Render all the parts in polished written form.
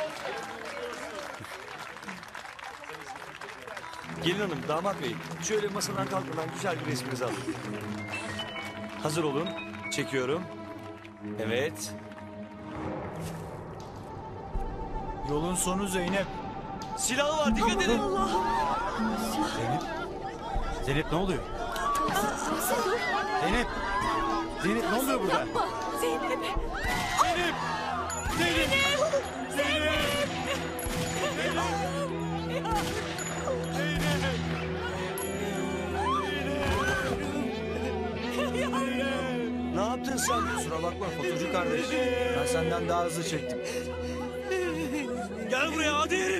Gelin hanım, damat bey, şöyle masadan kalkmadan güzel bir resminizi alın. Hazır olun, çekiyorum. Evet. Yolun sonu Zeynep. Silahı var, dikkat edin. Zeynep. Zeynep ne oluyor? Zeynep. Zeynep ne oluyor burada? Zeynep. Zeynep! Zeynep! Zeynep! Ne yaptın sen? Kusura bakma fotoğrafçı kardeş. Ben senden daha hızlı çektim. Gel buraya hadi herif!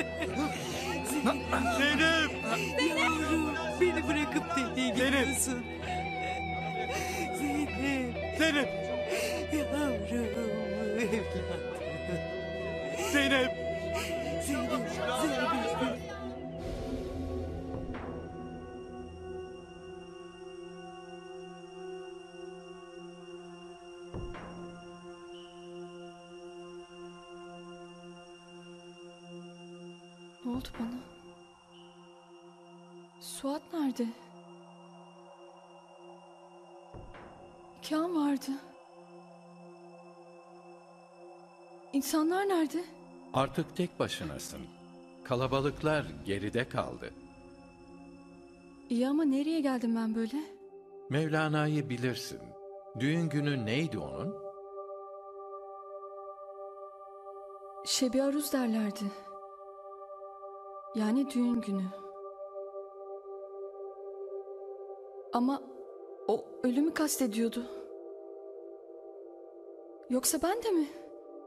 Zeynep! Yavrum beni bırakıp nereye gidiyorsun? Zeynep. Zeynep! Yavrum evladım. Zeynep! Zeynep. Ne oldu bana? Suat nerede? Nikahım vardı. İnsanlar nerede? Artık tek başınasın. Kalabalıklar geride kaldı. İyi ama nereye geldim ben böyle? Mevlana'yı bilirsin. Düğün günü neydi onun? Şebi aruz derlerdi. Yani düğün günü. Ama o ölümü kastediyordu. Yoksa ben de mi?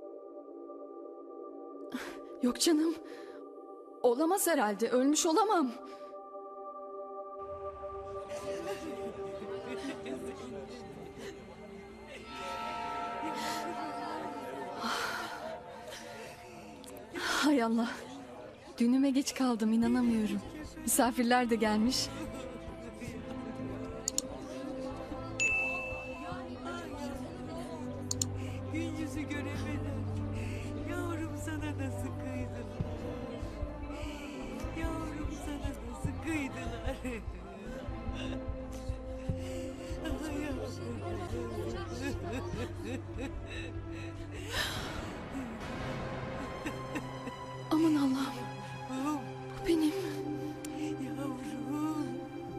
Yok canım. Olamaz herhalde. Ölmüş olamam. Hay Allah. Düğünüme geç kaldım, inanamıyorum. Misafirler de gelmiş. Gün yüzü göremedim. Yavrum sana nasıl kıydılar? Yavrum sana nasıl kıydılar? Ah, yavrum. Aman Allah'ım. Bu benim. Yavrum.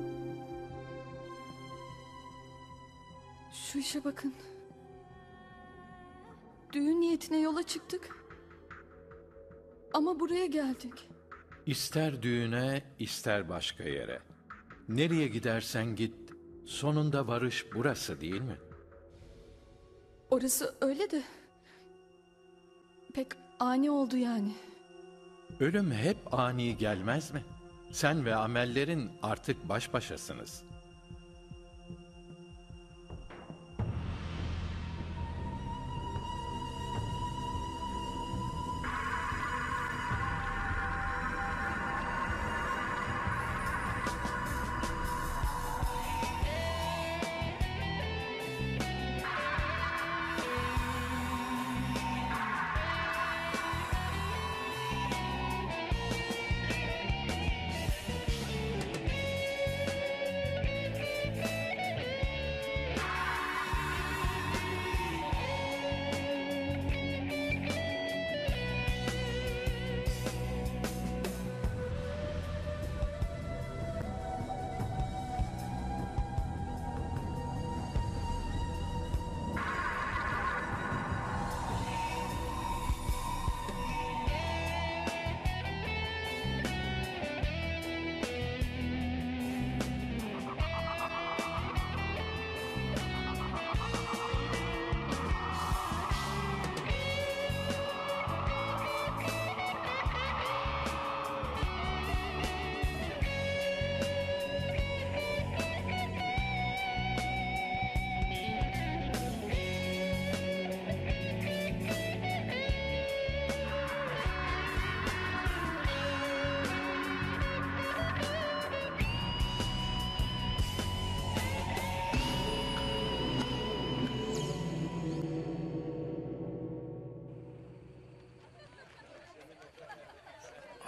Şu işe bakın. Düğün niyetine yola çıktık. Ama buraya geldik. İster düğüne, ister başka yere. Nereye gidersen git, sonunda varış burası değil mi? Orası öyle de pek ani oldu yani. Ölüm hep ani gelmez mi? Sen ve amellerin artık baş başasınız.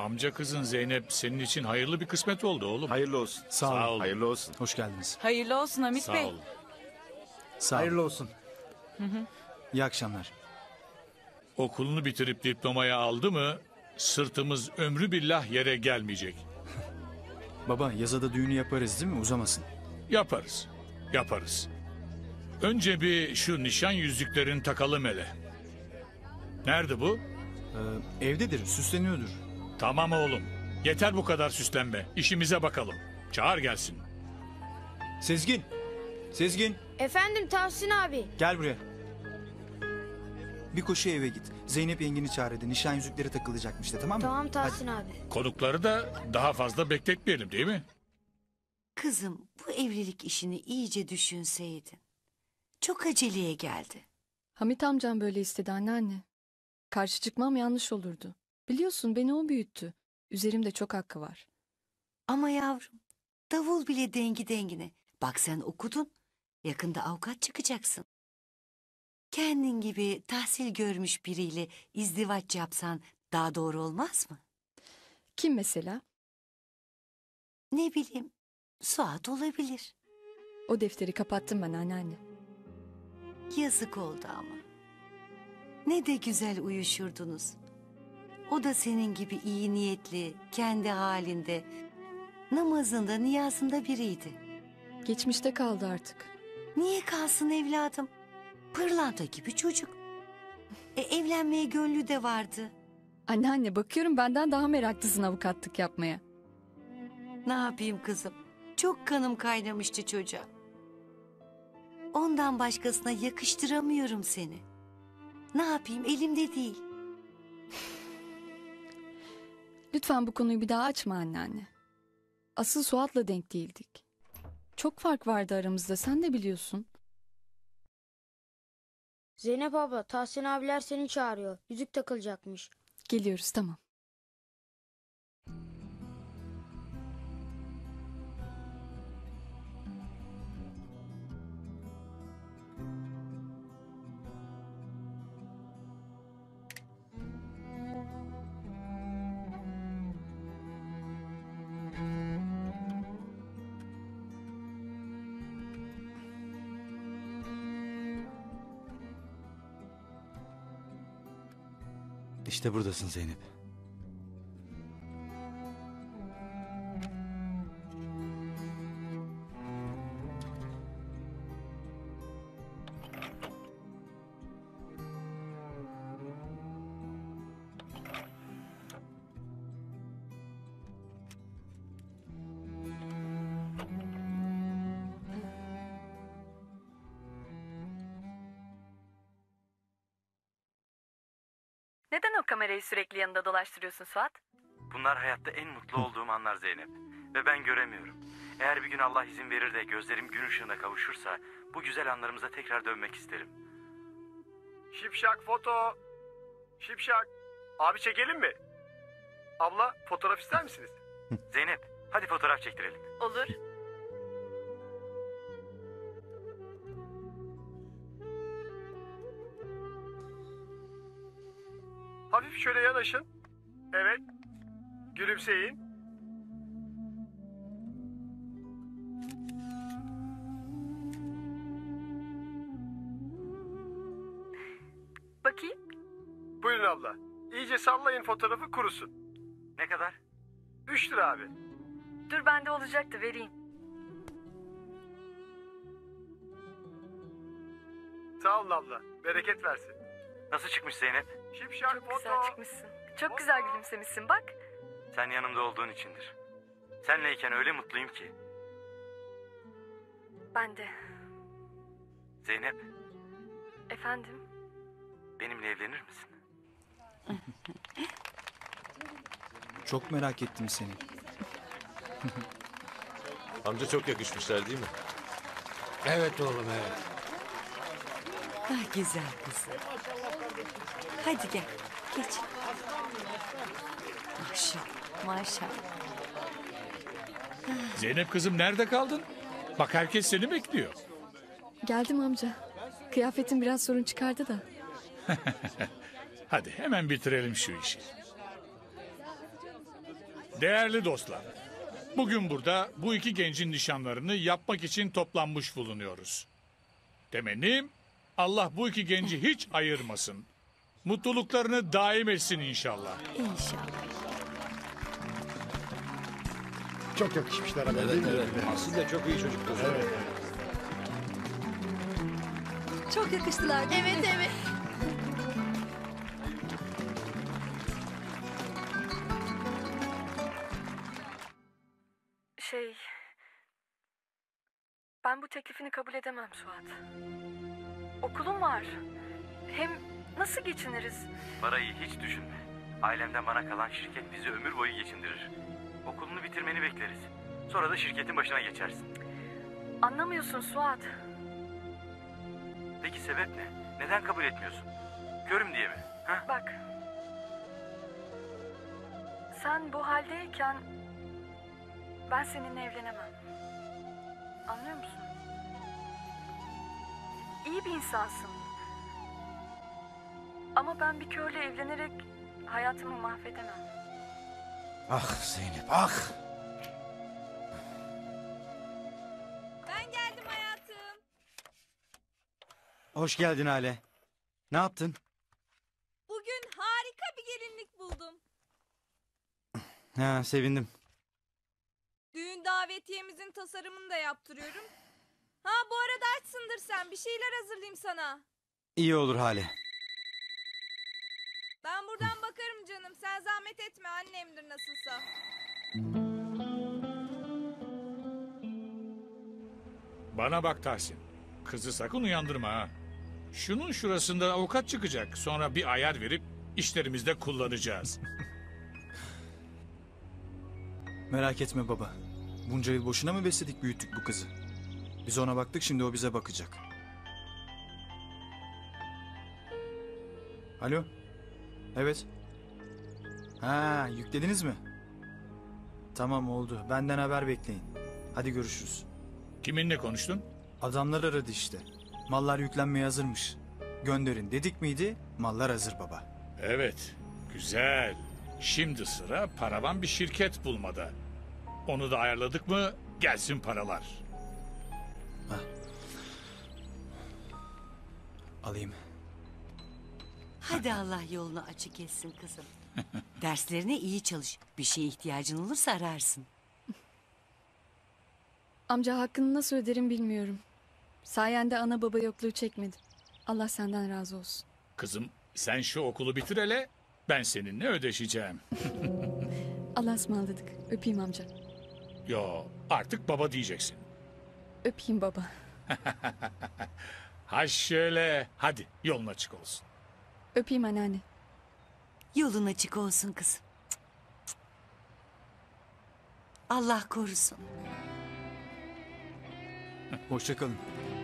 Amca kızın Zeynep senin için hayırlı bir kısmet oldu oğlum. Hayırlı olsun. Sağ ol. Hayırlı olsun. Hoş geldiniz. Hayırlı olsun Hamit Sağ Bey. ol. Sağ olun. Hayırlı olsun. İyi akşamlar. Okulunu bitirip diplomayı aldı mı sırtımız ömrü billah yere gelmeyecek. Baba yazada düğünü yaparız değil mi? Uzamasın. Yaparız. Yaparız. Önce bir şu nişan yüzüklerini takalım hele. Nerede bu? Evdedir, süsleniyordur. Tamam oğlum. Yeter bu kadar süslenme. İşimize bakalım. Çağır gelsin. Sezgin. Sezgin. Efendim Tahsin abi. Gel buraya. Bir koşu eve git. Zeynep yengeni çağırdı. Nişan yüzükleri takılacakmış da, tamam mı? Tamam Tahsin abi. Konukları da daha fazla bekletmeyelim değil mi? Kızım, bu evlilik işini iyice düşünseydin. Çok aceleye geldi. Hamit amcam böyle istedi anneanne. Karşı çıkmam yanlış olurdu. Biliyorsun beni o büyüttü. Üzerimde çok hakkı var. Ama yavrum, davul bile dengi dengine. Bak sen okudun, yakında avukat çıkacaksın. Kendin gibi tahsil görmüş biriyle izdivaç yapsan daha doğru olmaz mı? Kim mesela? Ne bileyim, Suat olabilir. O defteri kapattım ben anneanne. Yazık oldu ama. Ne de güzel uyuşurdunuz. O da senin gibi iyi niyetli, kendi halinde, namazında, niyazında biriydi. Geçmişte kaldı artık. Niye kalsın evladım? Pırlanta gibi çocuk. Evlenmeye gönlü de vardı. Anneanne bakıyorum benden daha meraklısın avukatlık yapmaya. Ne yapayım kızım? Çok kanım kaynamıştı çocuğa. Ondan başkasına yakıştıramıyorum seni. Ne yapayım, elimde değil. Lütfen bu konuyu bir daha açma anneanne. Asıl Suat'la denk değildik. Çok fark vardı aramızda, sen de biliyorsun. Zeynep abla Tahsin abiler seni çağırıyor. Yüzük takılacakmış. Geliyoruz, tamam. İşte buradasın Zeynep. Neden o kamerayı sürekli yanında dolaştırıyorsun Suat? Bunlar hayatta en mutlu olduğum anlar Zeynep. Ve ben göremiyorum. Eğer bir gün Allah izin verir de gözlerim gün ışığına kavuşursa bu güzel anlarımıza tekrar dönmek isterim. Şipşak foto. Şipşak. Abi çekelim mi? Abla fotoğraf ister misiniz? Zeynep, hadi fotoğraf çektirelim. Olur. Hafif şöyle yanaşın. Evet. Gülümseyin. Bakayım. Buyurun abla. İyice sallayın fotoğrafı kurusun. Ne kadar? 3 lira abi. Dur bende olacaktı vereyim. Sağ olun abla. Bereket versin. Nasıl çıkmış Zeynep? Şipşak Çok foto. güzel çıkmışsın. Çok güzel gülümsemişsin bak. Sen yanımda olduğun içindir. Senleyken öyle mutluyum ki. Ben de. Zeynep, Efendim? benimle evlenir misin? Çok merak ettim seni. Amca çok yakışmışlar değil mi? Evet oğlum, evet. Ah güzel kızım. Hadi gel, geç. Maşallah, maşallah. Zeynep kızım nerede kaldın? Bak herkes seni bekliyor. Geldim amca. Kıyafetin biraz sorun çıkardı da. Hadi hemen bitirelim şu işi. Değerli dostlar, bugün burada bu iki gencin nişanlarını yapmak için toplanmış bulunuyoruz. Temennim Allah bu iki genci hiç ayırmasın. Mutluluklarını daim etsin inşallah. İnşallah. Çok yakışmışlar ama değil mi? Aslında çok iyi çocuklar. Evet. Çok yakıştılar. Evet evet. Ben bu teklifini kabul edemem Suat. Okulum var. Hem nasıl geçiniriz? Parayı hiç düşünme. Ailemden bana kalan şirket bizi ömür boyu geçindirir. Okulunu bitirmeni bekleriz. Sonra da şirketin başına geçersin. Anlamıyorsun Suat. Peki sebep ne? Neden kabul etmiyorsun? Körüm diye mi? Ha? Bak. Sen bu haldeyken ben seninle evlenemem. Anlıyor musun? İyi bir insansın. Ama ben bir körle evlenerek hayatımı mahvedemem. Ah Zeynep ah. Ben geldim hayatım. Hoş geldin Hale. Ne yaptın? Bugün harika bir gelinlik buldum. Ha, sevindim. Düğün davetiyemizin tasarımını da yaptırıyorum. Ha bu arada açsındır sen. Bir şeyler hazırlayayım sana. İyi olur Hale. Ben buradan bakarım canım. Sen zahmet etme. Annemdir nasılsa. Bana bak Tahsin. Kızı sakın uyandırma ha. Şunun şurasında avukat çıkacak. Sonra bir ayar verip işlerimizde kullanacağız. Merak etme baba. Bunca yıl boşuna mı besledik büyüttük bu kızı? Biz ona baktık şimdi o bize bakacak. Alo? Evet. Ha, yüklediniz mi? Tamam oldu. Benden haber bekleyin. Hadi görüşürüz. Kiminle konuştun? Adamlar aradı işte. Mallar yüklenmeye hazırmış. Gönderin dedik miydi? Mallar hazır baba. Evet, güzel. Şimdi sıra paravan bir şirket bulmada. Onu da ayarladık mı gelsin paralar. Alayım. Hadi Allah yolunu açık etsin kızım. Derslerine iyi çalış. Bir şeye ihtiyacın olursa ararsın. Amca hakkını nasıl öderim bilmiyorum. Sayende ana baba yokluğu çekmedim. Allah senden razı olsun. Kızım sen şu okulu bitir hele, ben seninle ödeşeceğim. Allah'a ısmarladık. Öpeyim amca. Yo, artık baba diyeceksin. Öpeyim baba. Ha şöyle, hadi yolun açık olsun. Öpeyim anneanne. Yolun açık olsun kızım. Allah korusun. Hoşça kalın.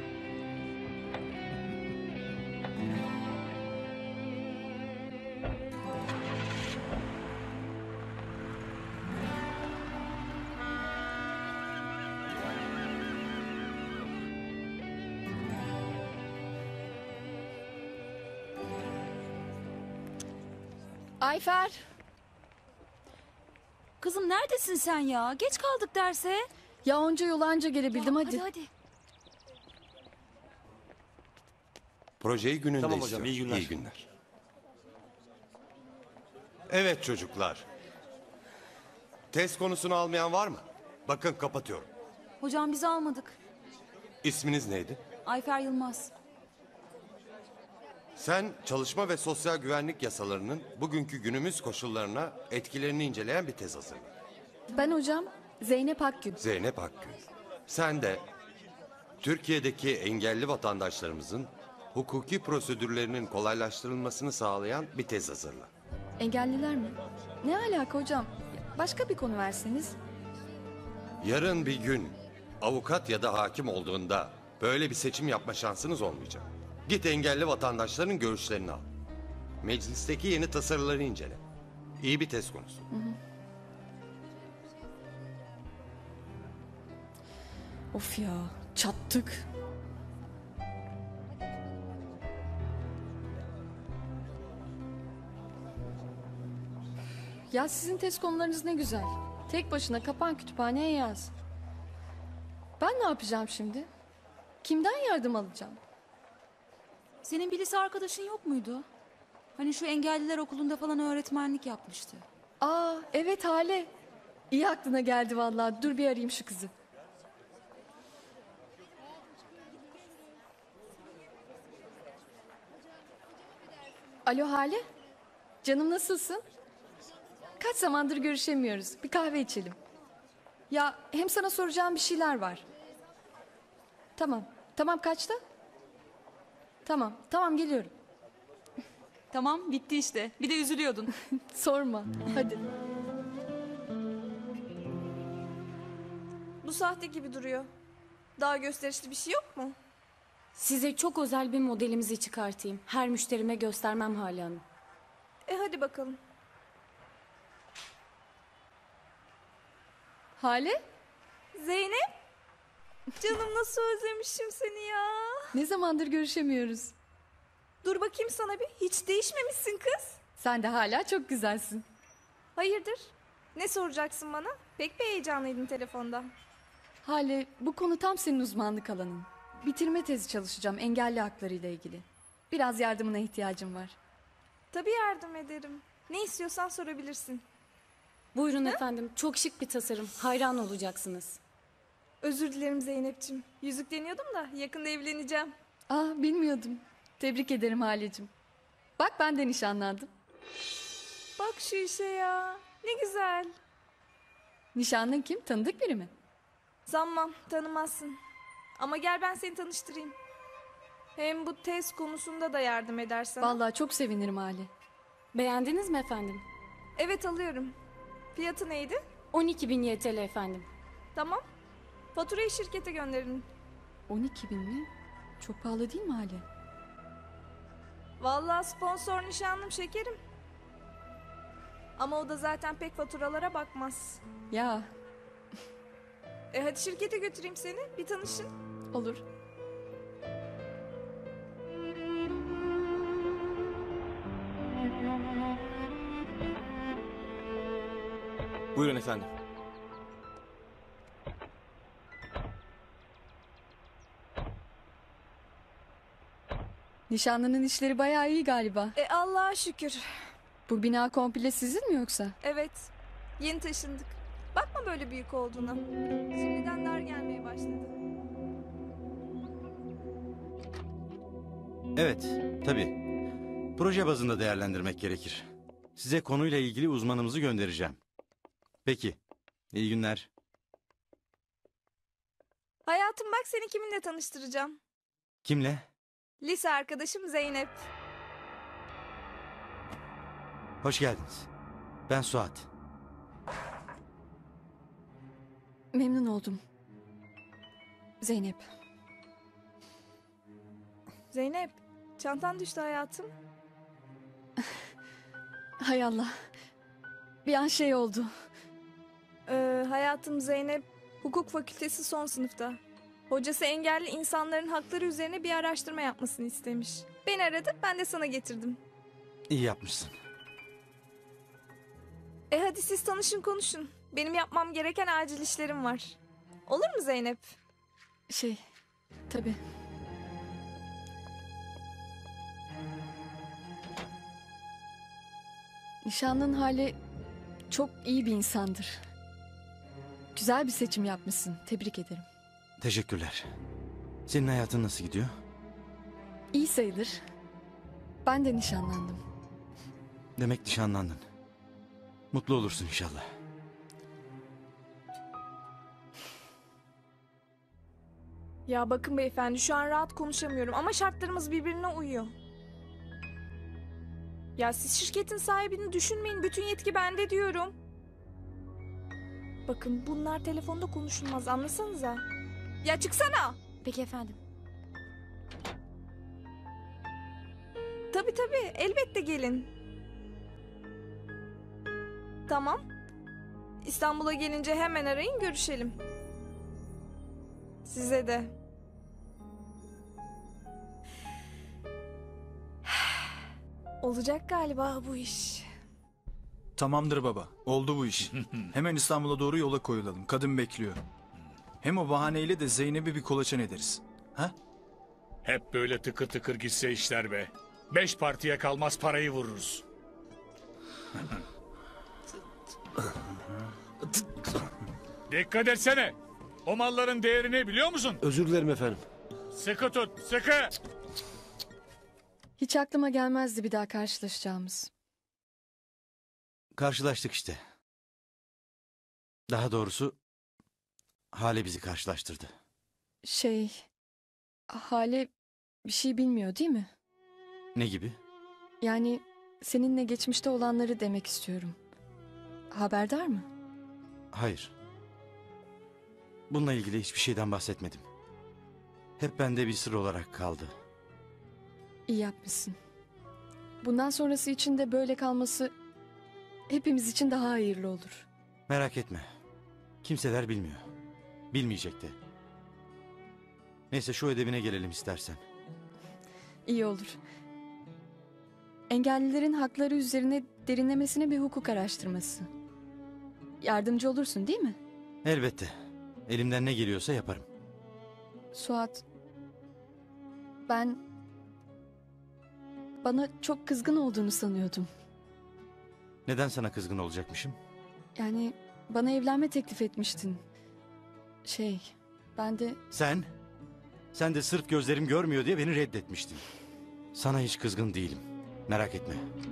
Ayfer. Kızım neredesin sen ya? Geç kaldık derse. Ya onca yolu anca gelebildim hadi. Hadi. Projeyi gününde Tamam hocam, istiyoruz. iyi günler. İyi günler. Evet çocuklar. Test konusunu almayan var mı? Bakın kapatıyorum. Hocam biz almadık. İsminiz neydi? Ayfer Yılmaz. Sen çalışma ve sosyal güvenlik yasalarının bugünkü günümüz koşullarına etkilerini inceleyen bir tez hazırla. Ben hocam Zeynep Akgül. Zeynep Akgül. Sen de Türkiye'deki engelli vatandaşlarımızın hukuki prosedürlerinin kolaylaştırılmasını sağlayan bir tez hazırla. Engelliler mi? Ne alaka hocam? Başka bir konu verseniz. Yarın bir gün avukat ya da hakim olduğunda böyle bir seçim yapma şansınız olmayacak. Git engelli vatandaşların görüşlerini al. Meclisteki yeni tasarıları incele. İyi bir tez konusu. Of ya çattık. Ya sizin test konularınız ne güzel. Tek başına kapan kütüphaneye yaz. Ben ne yapacağım şimdi? Kimden yardım alacağım? Senin bir lise arkadaşın yok muydu? Hani şu engelliler okulunda falan öğretmenlik yapmıştı. Aa evet Hale. İyi aklına geldi vallahi. Dur bir arayayım şu kızı. Alo Hale. Canım nasılsın? Kaç zamandır görüşemiyoruz. Bir kahve içelim. Ya hem sana soracağım bir şeyler var. Tamam. Tamam kaçta? Tamam geliyorum. Tamam bitti işte. Bir de üzülüyordun. Sorma. Hadi. Bu sahte gibi duruyor. Daha gösterişli bir şey yok mu? Size çok özel bir modelimizi çıkartayım. Her müşterime göstermem Hale Hanım. Hadi bakalım. Hale? Zeynep? Canım nasıl özlemişim seni ya. Ne zamandır görüşemiyoruz. Dur bakayım sana bir. Hiç değişmemişsin kız. Sen de hala çok güzelsin. Hayırdır? Ne soracaksın bana? Pek bir heyecanlıydın telefonda. Hale, bu konu tam senin uzmanlık alanın. Bitirme tezi çalışacağım engelli hakları ile ilgili. Biraz yardımına ihtiyacım var. Tabii yardım ederim. Ne istiyorsan sorabilirsin. Buyurun efendim. Çok şık bir tasarım. Hayran olacaksınız. Özür dilerim Zeynep'ciğim. Yüzük deniyordum da yakında evleneceğim. Bilmiyordum. Tebrik ederim Halecim. Bak ben de nişanlandım. Bak şu işe ya. Ne güzel. Nişanlın kim? Tanıdık biri mi? Sanmam, tanımazsın. Ama gel ben seni tanıştırayım. Hem bu test konusunda da yardım edersen. Vallahi çok sevinirim Hale. Beğendiniz mi efendim? Evet alıyorum. Fiyatı neydi? 12.000 YTL efendim. Tamam. Faturayı şirkete gönderin. 12.000 mi? Çok pahalı değil mi Hale? Vallahi sponsor nişanlım şekerim. Ama o da zaten pek faturalara bakmaz. Ya. Hadi şirkete götüreyim seni. Bir tanışın. Olur. Buyurun efendim. Nişanlının işleri bayağı iyi galiba. Allah'a şükür. Bu bina komple sizin mi yoksa? Evet. Yeni taşındık. Bakma böyle büyük olduğuna. Şimdiden dar gelmeye başladı. Evet, tabii. Proje bazında değerlendirmek gerekir. Size konuyla ilgili uzmanımızı göndereceğim. Peki, iyi günler. Hayatım bak seni kiminle tanıştıracağım. Kimle? Lise arkadaşım Zeynep. Hoş geldiniz. Ben Suat. Memnun oldum. Zeynep. Zeynep, çantan düştü hayatım. Hay Allah. Bir an şey oldu. Hayatım Zeynep hukuk fakültesi son sınıfta. Hocası engelli insanların hakları üzerine bir araştırma yapmasını istemiş. Beni aradı, ben de sana getirdim. İyi yapmışsın. Hadi siz tanışın konuşun. Benim yapmam gereken acil işlerim var. Olur mu Zeynep? Tabii. Nişanlın Hale çok iyi bir insandır. Güzel bir seçim yapmışsın. Tebrik ederim. Teşekkürler. Senin hayatın nasıl gidiyor? İyi sayılır. Ben de nişanlandım. Demek nişanlandın. Mutlu olursun inşallah. Ya bakın beyefendi şu an rahat konuşamıyorum ama şartlarımız birbirine uyuyor. Ya siz şirketin sahibini düşünmeyin. Bütün yetki bende diyorum. Bakın bunlar telefonda konuşulmaz anlasanıza. Ya çıksana. Peki efendim. Tabii elbette gelin. Tamam. İstanbul'a gelince hemen arayın görüşelim. Size de. Olacak galiba bu iş. Tamamdır baba. Oldu bu iş. Hemen İstanbul'a doğru yola koyulalım. Kadın bekliyor. Hem o bahaneyle de Zeynep'i bir kolaçan ederiz. Ha? Hep böyle tıkır tıkır gitse işler be. 5 partiye kalmaz parayı vururuz. Dikkat etsene. O malların değerini biliyor musun? Özür dilerim efendim. Sıkı tut, sıkı. Hiç aklıma gelmezdi bir daha karşılaşacağımız. Karşılaştık işte. Daha doğrusu Hale bizi karşılaştırdı. Hale bir şey bilmiyor değil mi? Ne gibi? Yani seninle geçmişte olanları demek istiyorum. Haberdar mı? Hayır. Bununla ilgili hiçbir şeyden bahsetmedim. Hep bende bir sır olarak kaldı. İyi yapmışsın. Bundan sonrası için de böyle kalması hepimiz için daha hayırlı olur. Merak etme. Kimseler bilmiyor. Bilmeyecek de. Neyse şu ödevine gelelim istersen. İyi olur. Engellilerin hakları üzerine derinlemesine bir hukuk araştırması. Yardımcı olursun değil mi? Elbette. Elimden ne geliyorsa yaparım. Suat, bana çok kızgın olduğunu sanıyordum. Neden sana kızgın olacakmışım? Yani bana evlenme teklif etmiştin. Ben de... Sen de sırf gözlerim görmüyor diye beni reddetmiştin. Sana hiç kızgın değilim. Merak etme.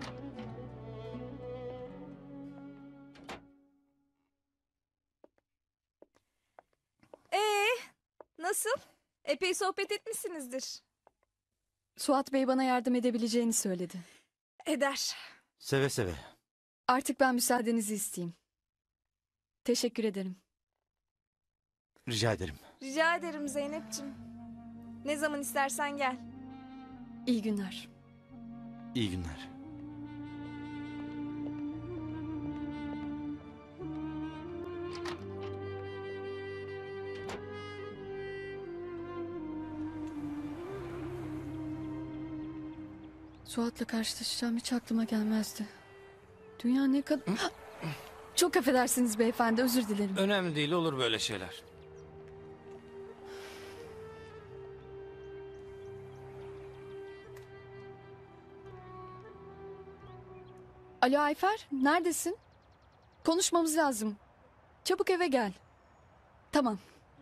Nasıl? Epey sohbet etmişsinizdir. Suat Bey bana yardım edebileceğini söyledi. Eder. Seve seve. Artık ben müsaadenizi isteyeyim. Teşekkür ederim. Rica ederim. Rica ederim Zeynep'ciğim. Ne zaman istersen gel. İyi günler. İyi günler. Suat'la karşılaşacağım hiç aklıma gelmezdi. Dünya ne kadar... Çok affedersiniz beyefendi, özür dilerim. Önemli değil, olur böyle şeyler. Alo Ayfer, neredesin? Konuşmamız lazım. Çabuk eve gel. Tamam.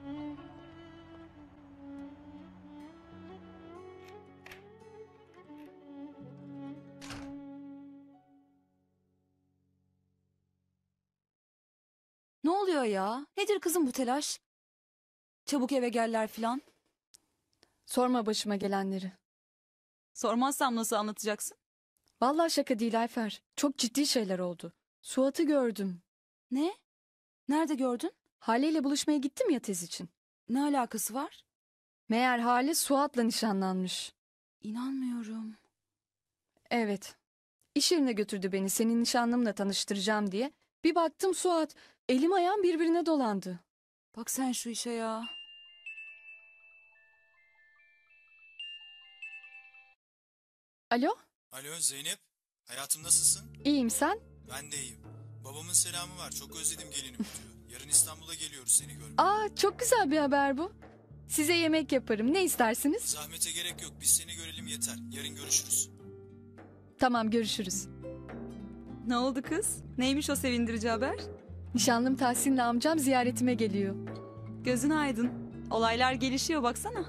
Ne oluyor ya? Nedir kızım bu telaş? Çabuk eve geller filan. Sorma başıma gelenleri. Sormazsam nasıl anlatacaksın? Vallahi şaka değil Ayfer. Çok ciddi şeyler oldu. Suat'ı gördüm. Ne? Nerede gördün? Hale ile buluşmaya gittim ya tez için. Ne alakası var? Meğer Hale Suat'la nişanlanmış. İnanmıyorum. Evet. İş yerine götürdü beni senin nişanlımla tanıştıracağım diye. Bir baktım Suat. Elim ayağım birbirine dolandı. Bak sen şu işe ya. Alo? Alo Zeynep. Hayatım nasılsın? İyiyim sen? Ben de iyiyim. Babamın selamı var. Çok özledim gelinimi diyor. Yarın İstanbul'a geliyoruz seni görmeye. Aa, çok güzel bir haber bu. Size yemek yaparım. Ne istersiniz? Zahmete gerek yok. Biz seni görelim yeter. Yarın görüşürüz. Tamam, görüşürüz. Ne oldu kız? Neymiş o sevindirici haber? Nişanlım Tahsin'le amcam ziyaretime geliyor. Gözün aydın. Olaylar gelişiyor baksana.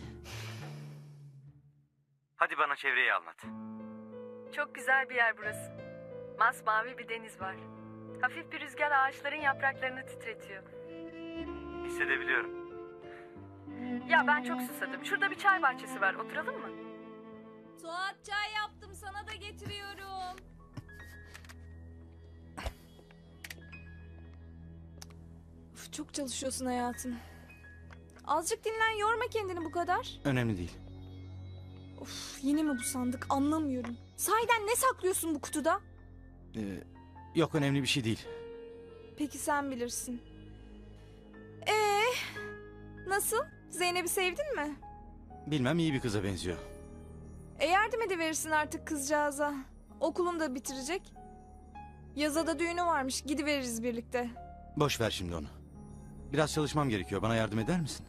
Hadi bana çevreyi anlat. Çok güzel bir yer burası. Masmavi bir deniz var. Hafif bir rüzgar ağaçların yapraklarını titretiyor. Hissedebiliyorum. Ya ben çok susadım. Şurada bir çay bahçesi var. Oturalım mı? Suat, çay yaptım, sana da getiriyorum. Uf, çok çalışıyorsun hayatım. Azıcık dinlen, yorma kendini bu kadar. Önemli değil. Of, yine mi bu sandık, anlamıyorum. Sahiden ne saklıyorsun bu kutuda? Yok, önemli bir şey değil. Peki sen bilirsin. Nasıl? Zeynep'i sevdin mi? Bilmem, iyi bir kıza benziyor. Yardım ediverirsin artık kızcağıza. Okulunu da bitirecek. Yaza da düğünü varmış. Gidiveririz birlikte. Boş ver şimdi onu. Biraz çalışmam gerekiyor. Bana yardım eder misin?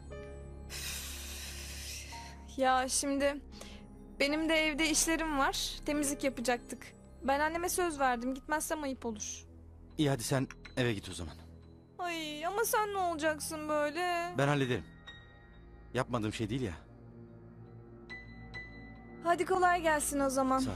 Ya şimdi benim de evde işlerim var. Temizlik yapacaktık. Ben anneme söz verdim. Gitmezsem ayıp olur. İyi hadi sen eve git o zaman. Ay ama sen ne olacaksın böyle? Ben hallederim. Yapmadığım şey değil ya. Hadi kolay gelsin o zaman. Sağ ol.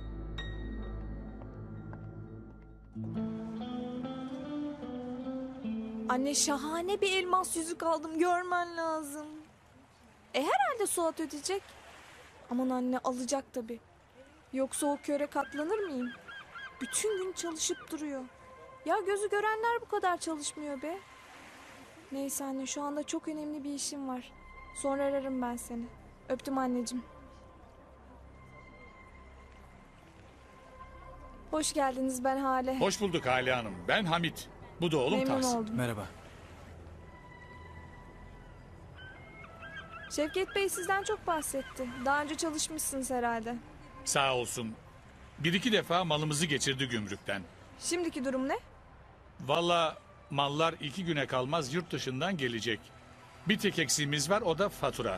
Anne şahane bir elmas yüzük aldım. Görmen lazım. Herhalde Suat ödeyecek. Aman anne alacak tabii. Yoksa o köre katlanır mıyım? Bütün gün çalışıp duruyor. Ya gözü görenler bu kadar çalışmıyor be. Neyse anne şu anda çok önemli bir işim var. Sonra ararım ben seni. Öptüm anneciğim. Hoş geldiniz, ben Hale. Hoş bulduk Hale Hanım. Ben Hamit. Bu da oğlum Memnun Tahsin. oldum. Merhaba. Şevket Bey sizden çok bahsetti. Daha önce çalışmışsınız herhalde. Sağ olsun. Bir iki defa malımızı geçirdi gümrükten. Şimdiki durum ne? Valla mallar 2 güne kalmaz yurt dışından gelecek. Bir tek eksiğimiz var, o da fatura.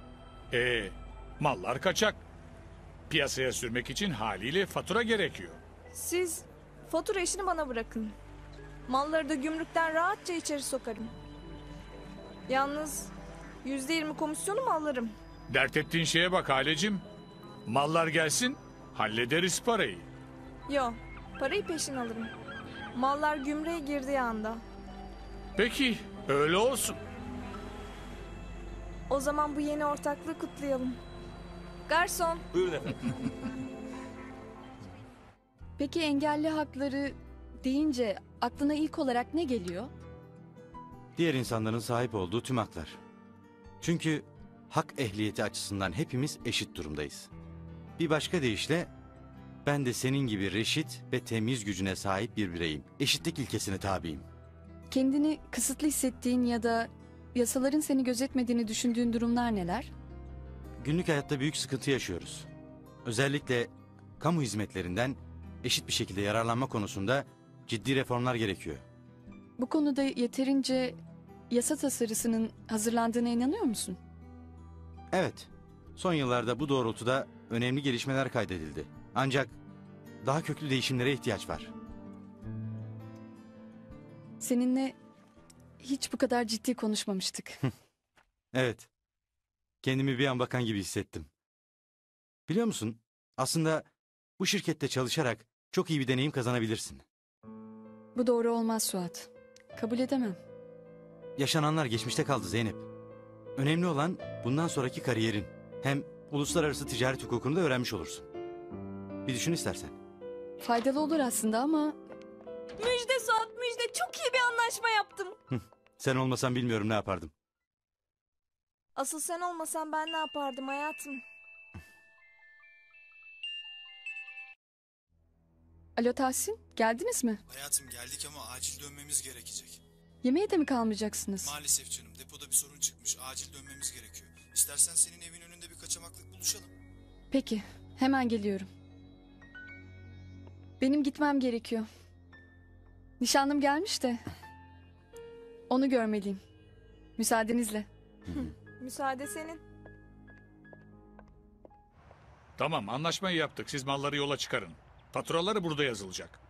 Mallar kaçak. Piyasaya sürmek için haliyle fatura gerekiyor. Siz fatura işini bana bırakın. Malları da gümrükten rahatça içeri sokarım. Yalnız %20 komisyonumu alırım. Dert ettiğin şeye bak Halecim. Mallar gelsin, hallederiz parayı. Yo, parayı peşin alırım. Mallar gümrüğe girdiği anda. Peki, öyle olsun. O zaman bu yeni ortaklığı kutlayalım. Garson. Buyurun efendim. Peki engelli hakları deyince aklına ilk olarak ne geliyor? Diğer insanların sahip olduğu tüm haklar. Çünkü hak ehliyeti açısından hepimiz eşit durumdayız. Bir başka deyişle ben de senin gibi reşit ve temiz gücüne sahip bir bireyim. Eşitlik ilkesine tabiyim. Kendini kısıtlı hissettiğin ya da yasaların seni gözetmediğini düşündüğün durumlar neler? Günlük hayatta büyük sıkıntı yaşıyoruz. Özellikle kamu hizmetlerinden eşit bir şekilde yararlanma konusunda ciddi reformlar gerekiyor. Bu konuda yeterince yasa tasarısının hazırlandığına inanıyor musun? Evet, son yıllarda bu doğrultuda önemli gelişmeler kaydedildi. Ancak daha köklü değişimlere ihtiyaç var. Seninle hiç bu kadar ciddi konuşmamıştık. Evet, kendimi bir an bakan gibi hissettim. Biliyor musun, aslında bu şirkette çalışarak çok iyi bir deneyim kazanabilirsin. Bu doğru olmaz Suat. Kabul edemem. Yaşananlar geçmişte kaldı Zeynep. Önemli olan bundan sonraki kariyerin. Hem uluslararası ticaret hukukunu da öğrenmiş olursun. Bir düşün istersen. Faydalı olur aslında ama... Müjde Suat, müjde. Çok iyi bir anlaşma yaptım. Sen olmasan bilmiyorum ne yapardım. Asıl sen olmasan ben ne yapardım hayatım? Alo Tahsin, geldiniz mi? Hayatım geldik ama acil dönmemiz gerekecek. Yemeğe de mi kalmayacaksınız? Maalesef canım, depoda bir sorun çıkmış. Acil dönmemiz gerekiyor. İstersen senin evin önünde bir kaçamaklık buluşalım. Peki, hemen geliyorum. Benim gitmem gerekiyor. Nişanlım gelmiş de. Onu görmeliyim. Müsaadenizle. Müsaade senin. Tamam, anlaşmayı yaptık. Siz malları yola çıkarın. Faturaları burada yazılacak.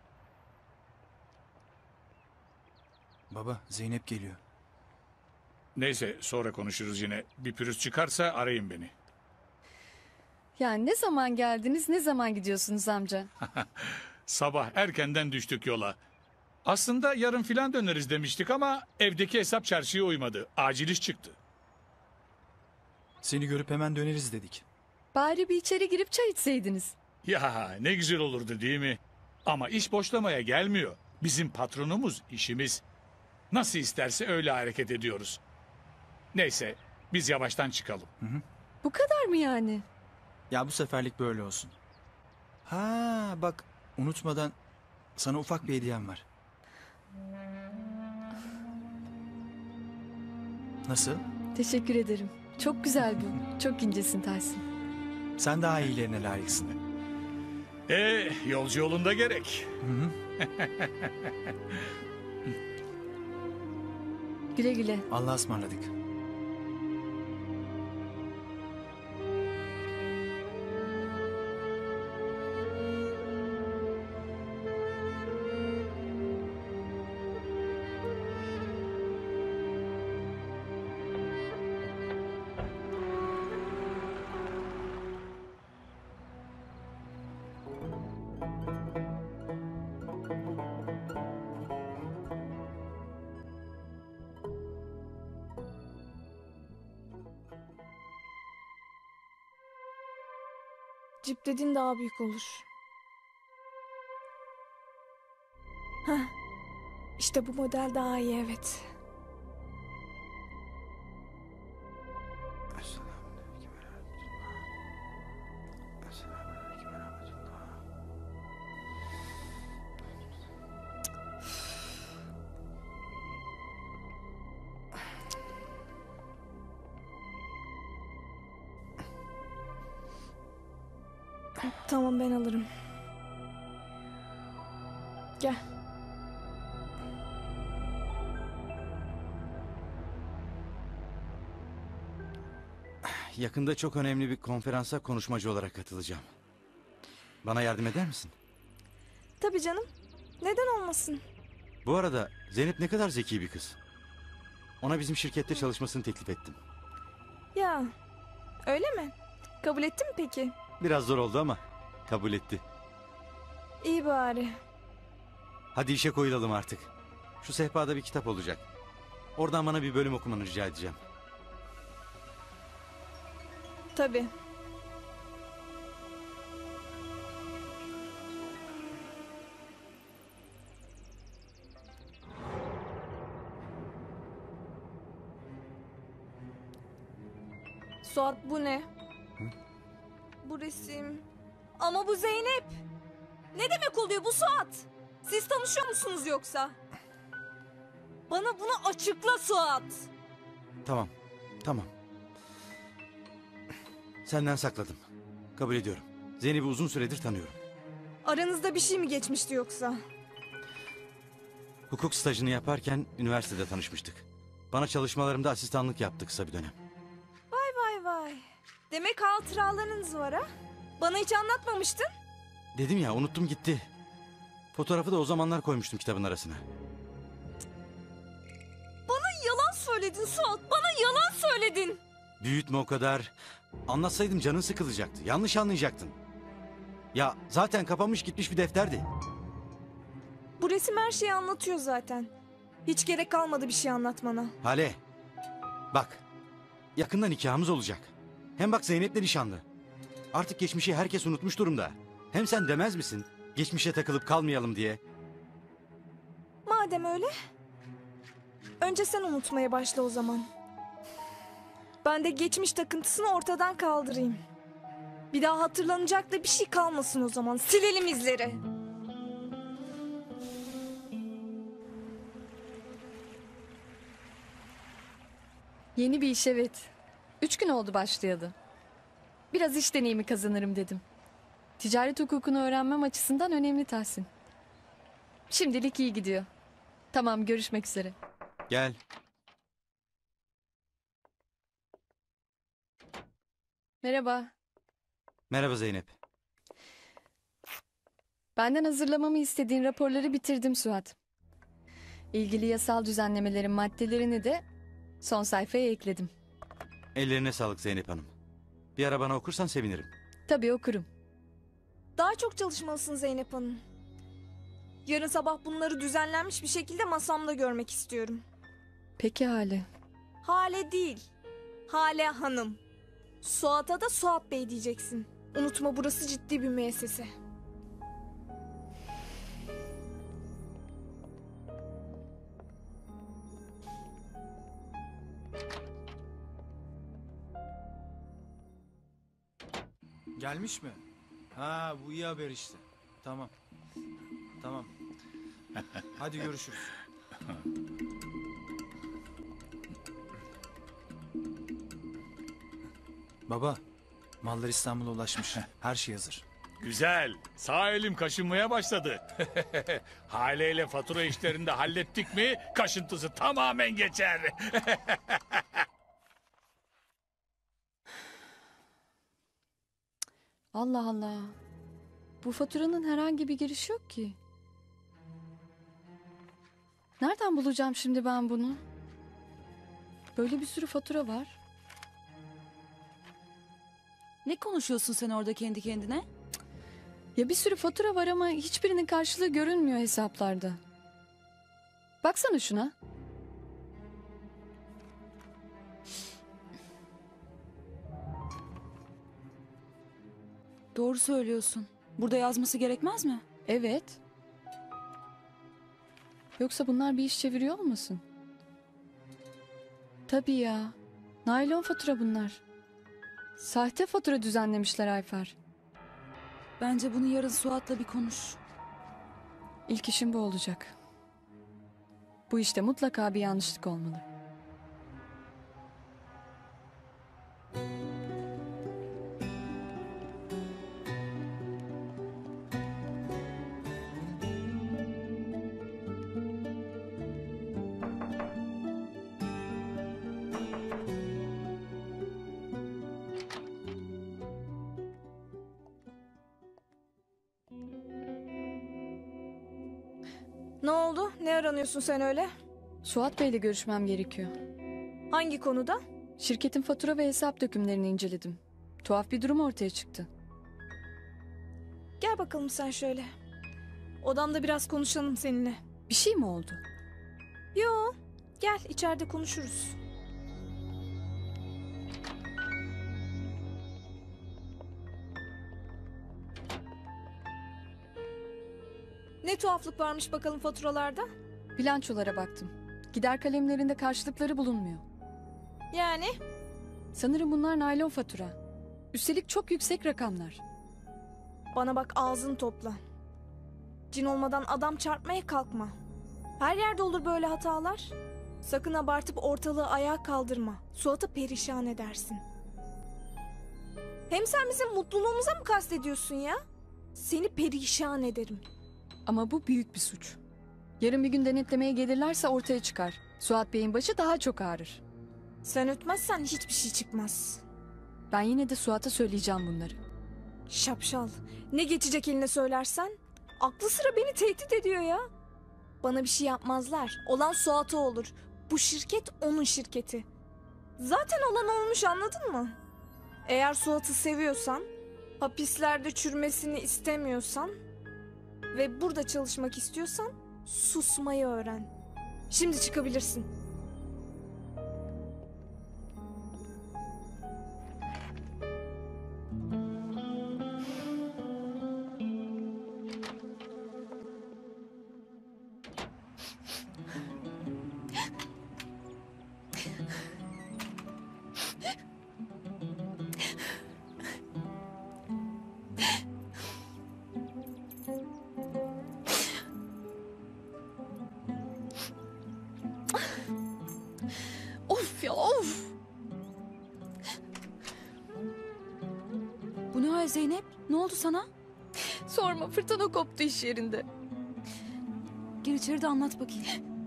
Baba, Zeynep geliyor. Neyse, sonra konuşuruz yine. Bir pürüz çıkarsa arayın beni. Ya ne zaman geldiniz, ne zaman gidiyorsunuz amca? Sabah erkenden düştük yola. Aslında yarın filan döneriz demiştik ama evdeki hesap çarşıya uymadı. Acil iş çıktı. Seni görüp hemen döneriz dedik. Bari bir içeri girip çay içseydiniz. Ya ne güzel olurdu değil mi? Ama iş boşlamaya gelmiyor. Bizim patronumuz işimiz. Nasıl isterse öyle hareket ediyoruz. Neyse biz yavaştan çıkalım. Bu kadar mı yani? Ya bu seferlik böyle olsun. Ha bak, unutmadan sana ufak bir hediyem var. Nasıl? Teşekkür ederim. Çok güzel bu. Çok incesin Tahsin. Sen daha iyilerine layıksın. Yolcu yolunda gerek. Güle güle. Allah'a ısmarladık. Cip dediğin daha büyük olur. Heh. İşte bu model daha iyi, evet. Tamam, ben alırım. Gel. Yakında çok önemli bir konferansa konuşmacı olarak katılacağım. Bana yardım eder misin? Tabii canım. Neden olmasın? Bu arada Zeynep ne kadar zeki bir kız. Ona bizim şirkette çalışmasını teklif ettim. Ya, öyle mi? Kabul etti mi peki? Biraz zor oldu ama kabul etti. İyi bari. Hadi işe koyulalım artık. Şu sehpada bir kitap olacak. Oradan bana bir bölüm okumanı rica edeceğim. Tabii. Suat, bu ne? Bu resim. Ama bu Zeynep. Ne demek oluyor bu Suat? Siz tanışıyor musunuz yoksa? Bana bunu açıkla Suat. Tamam, tamam. Senden sakladım. Kabul ediyorum. Zeynep'i uzun süredir tanıyorum. Aranızda bir şey mi geçmişti yoksa? Hukuk stajını yaparken üniversitede tanışmıştık. Bana çalışmalarımda asistanlık yaptı kısa bir dönem. Vay vay vay. Demek hatıralarınız var ha? Bana hiç anlatmamıştın. Dedim ya, unuttum gitti. Fotoğrafı da o zamanlar koymuştum kitabın arasına. Bana yalan söyledin Suat. Bana yalan söyledin. Büyütme o kadar. Anlatsaydım canın sıkılacaktı. Yanlış anlayacaktın. Ya zaten kapanmış gitmiş bir defterdi. Bu resim her şeyi anlatıyor zaten. Hiç gerek kalmadı bir şey anlatmana. Hale. Bak. Yakında nikahımız olacak. Hem bak Zeynep'le nişanlı. Artık geçmişi herkes unutmuş durumda. Hem sen demez misin? Geçmişe takılıp kalmayalım diye. Madem öyle. Önce sen unutmaya başla o zaman. Ben de geçmiş takıntısını ortadan kaldırayım. Bir daha hatırlanacak da bir şey kalmasın o zaman. Silelim izleri. Yeni bir iş, evet. 3 gün oldu başlayalı. Biraz iş deneyimi kazanırım dedim. Ticaret hukukunu öğrenmem açısından önemli Tahsin. Şimdilik iyi gidiyor. Tamam, görüşmek üzere. Gel. Merhaba. Merhaba Zeynep. Benden hazırlamamı istediğin raporları bitirdim Suat. İlgili yasal düzenlemelerin maddelerini de son sayfaya ekledim. Ellerine sağlık Zeynep Hanım. Bir ara bana okursan sevinirim. Tabii okurum. Daha çok çalışmalısın Zeynep Hanım. Yarın sabah bunları düzenlenmiş bir şekilde masamda görmek istiyorum. Peki Hale. Hale değil. Hale Hanım. Suat'a da Suat Bey diyeceksin. Unutma, burası ciddi bir müessese. Gelmiş mi? Ha, bu iyi haber işte. Tamam. Tamam. Hadi görüşürüz. Baba, mallar İstanbul'a ulaşmış. Her şey hazır. Güzel. Sağ elim kaşınmaya başladı. Hale ile fatura işlerini de hallettik mi kaşıntısı tamamen geçer. Allah Allah. Bu faturanın herhangi bir girişi yok ki. Nereden bulacağım şimdi ben bunu? Böyle bir sürü fatura var. Ne konuşuyorsun sen orada kendi kendine? Ya bir sürü fatura var ama hiçbirinin karşılığı görünmüyor hesaplarda. Baksana şuna. Doğru söylüyorsun. Burada yazması gerekmez mi? Evet. Yoksa bunlar bir iş çeviriyor olmasın? Tabii ya. Naylon fatura bunlar. Sahte fatura düzenlemişler Ayfer. Bence bunu yarın Suat'la bir konuş. İlk işim bu olacak. Bu işte mutlaka bir yanlışlık olmalı. Ne oldu? Ne aranıyorsun sen öyle? Suat Bey'le görüşmem gerekiyor. Hangi konuda? Şirketin fatura ve hesap dökümlerini inceledim. Tuhaf bir durum ortaya çıktı. Gel bakalım sen şöyle. Odamda biraz konuşalım seninle. Bir şey mi oldu? Yo, gel içeride konuşuruz. Ne tuhaflık varmış bakalım faturalarda? Bilançolara baktım. Gider kalemlerinde karşılıkları bulunmuyor. Yani? Sanırım bunlar naylon fatura. Üstelik çok yüksek rakamlar. Bana bak, ağzını topla. Cin olmadan adam çarpmaya kalkma. Her yerde olur böyle hatalar. Sakın abartıp ortalığı ayağa kaldırma. Suat'ı perişan edersin. Hem sen bizim mutluluğumuza mı kastediyorsun ya? Seni perişan ederim. Ama bu büyük bir suç. Yarın bir gün denetlemeye gelirlerse ortaya çıkar. Suat Bey'in başı daha çok ağrır. Sen ötmezsen hiçbir şey çıkmaz. Ben yine de Suat'a söyleyeceğim bunları. Şapşal. Ne geçecek eline söylersen? Aklı sıra beni tehdit ediyor ya. Bana bir şey yapmazlar. Olan Suat'a olur. Bu şirket onun şirketi. Zaten olan olmuş, anladın mı? Eğer Suat'ı seviyorsan, hapislerde çürümesini istemiyorsan ve burada çalışmak istiyorsan susmayı öğren. Şimdi çıkabilirsin. Of ya of! Bu ne hal Zeynep? Ne oldu sana? Sorma, fırtına koptu iş yerinde. Gir içeri de anlat bakayım.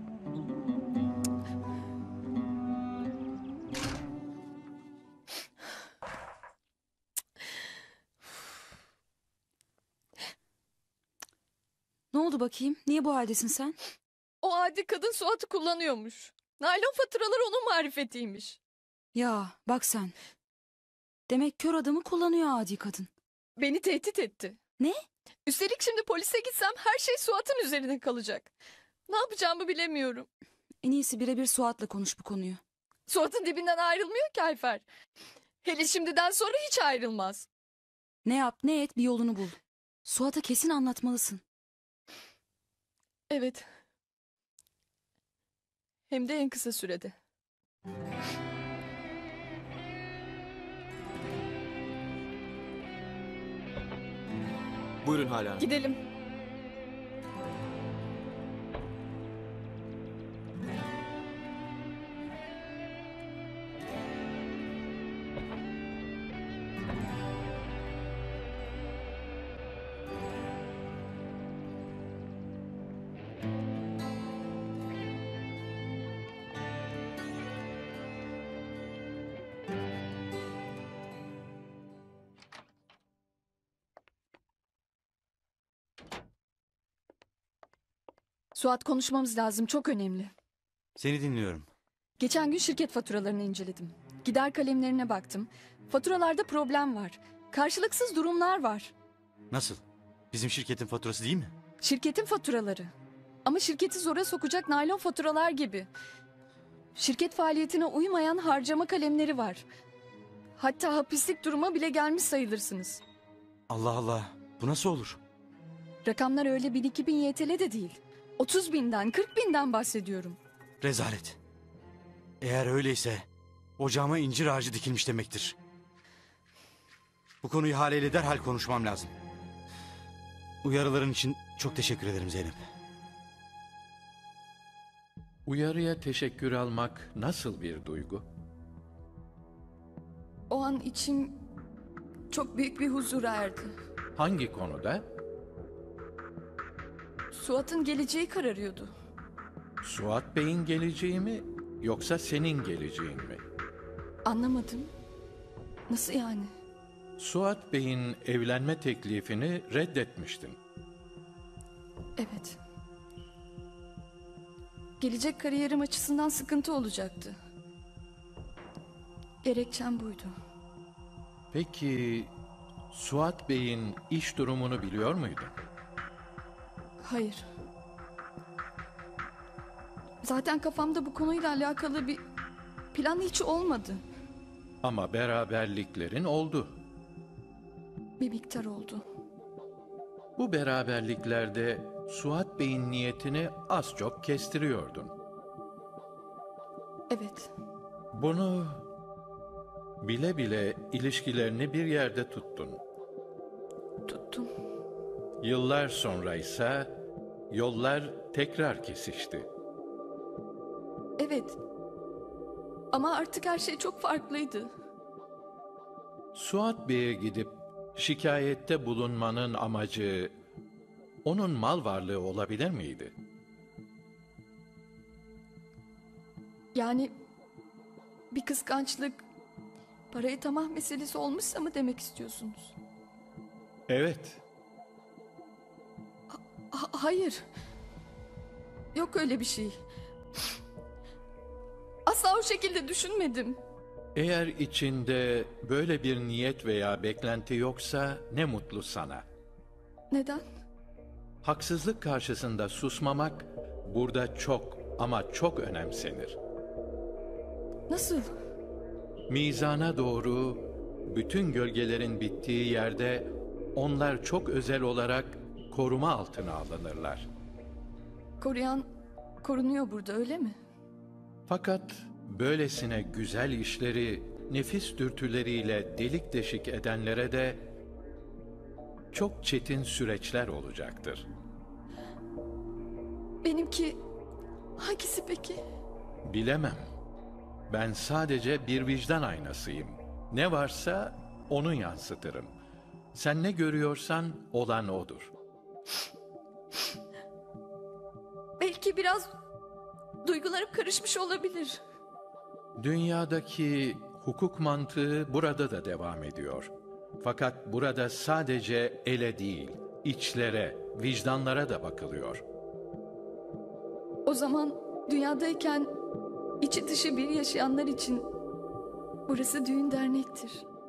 Ne oldu bakayım? Niye bu haldesin sen? O adi kadın Suat'ı kullanıyormuş. Naylon faturalar onun marifetiymiş. Ya bak sen. Demek kör adamı kullanıyor adi kadın. Beni tehdit etti. Ne? Üstelik şimdi polise gitsem her şey Suat'ın üzerine kalacak. Ne yapacağımı bilemiyorum. En iyisi birebir Suat'la konuş bu konuyu. Suat'ın dibinden ayrılmıyor ki Ayfer. Hele şimdiden sonra hiç ayrılmaz. Ne yap ne et bir yolunu bul. Suat'a kesin anlatmalısın. Evet. Hem de en kısa sürede. Buyurun Hale Hanım. Gidelim. Suat, konuşmamız lazım, çok önemli. Seni dinliyorum. Geçen gün şirket faturalarını inceledim. Gider kalemlerine baktım. Faturalarda problem var. Karşılıksız durumlar var. Nasıl? Bizim şirketin faturası değil mi? Şirketin faturaları. Ama şirketi zora sokacak naylon faturalar gibi. Şirket faaliyetine uymayan harcama kalemleri var. Hatta hapislik duruma bile gelmiş sayılırsınız. Allah Allah. Bu nasıl olur? Rakamlar öyle 1000-2000 YTL de değil. 30.000'den 40.000'den bahsediyorum. Rezalet. Eğer öyleyse ocağıma incir ağacı dikilmiş demektir. Bu konuyu Hale ile derhal konuşmam lazım. Uyarıların için çok teşekkür ederim Zeynep. Uyarıya teşekkür almak nasıl bir duygu? O an içim çok büyük bir huzura erdi. Hangi konuda? Suat'ın geleceği kararıyordu. Suat Bey'in geleceği mi yoksa senin geleceğin mi? Anlamadım. Nasıl yani? Suat Bey'in evlenme teklifini reddetmiştin. Evet. Gelecek kariyerim açısından sıkıntı olacaktı. Gerekçem buydu. Peki Suat Bey'in iş durumunu biliyor muydun? Hayır. Zaten kafamda bu konuyla alakalı bir plan hiç olmadı. Ama beraberliklerin oldu. Bir miktar oldu. Bu beraberliklerde Suat Bey'in niyetini az çok kestiriyordun. Evet. Bunu bile bile ilişkilerini bir yerde tuttun. Tuttum. Yıllar sonra ise yollar tekrar kesişti. Evet. Ama artık her şey çok farklıydı. Suat Bey'e gidip şikayette bulunmanın amacı onun mal varlığı olabilir miydi? Yani bir kıskançlık, parayı tamah meselesi olmuşsa mı demek istiyorsunuz? Evet. Hayır. Yok öyle bir şey. Asla o şekilde düşünmedim. Eğer içinde böyle bir niyet veya beklenti yoksa ne mutlu sana. Neden? Haksızlık karşısında susmamak burada çok ama çok önemsenir. Nasıl? Mizana doğru bütün gölgelerin bittiği yerde onlar çok özel olarak koruma altına alınırlar. Koruyan korunuyor burada, öyle mi? Fakat böylesine güzel işleri nefis dürtüleriyle delik deşik edenlere de çok çetin süreçler olacaktır. Benimki hangisi peki? Bilemem. Ben sadece bir vicdan aynasıyım. Ne varsa onu yansıtırım. Sen ne görüyorsan olan odur. Belki biraz duygularım karışmış olabilir. Dünyadaki hukuk mantığı burada da devam ediyor. Fakat burada sadece ele değil, içlere, vicdanlara da bakılıyor. O zaman dünyadayken içi dışı bir yaşayanlar için burası düğün dernektir.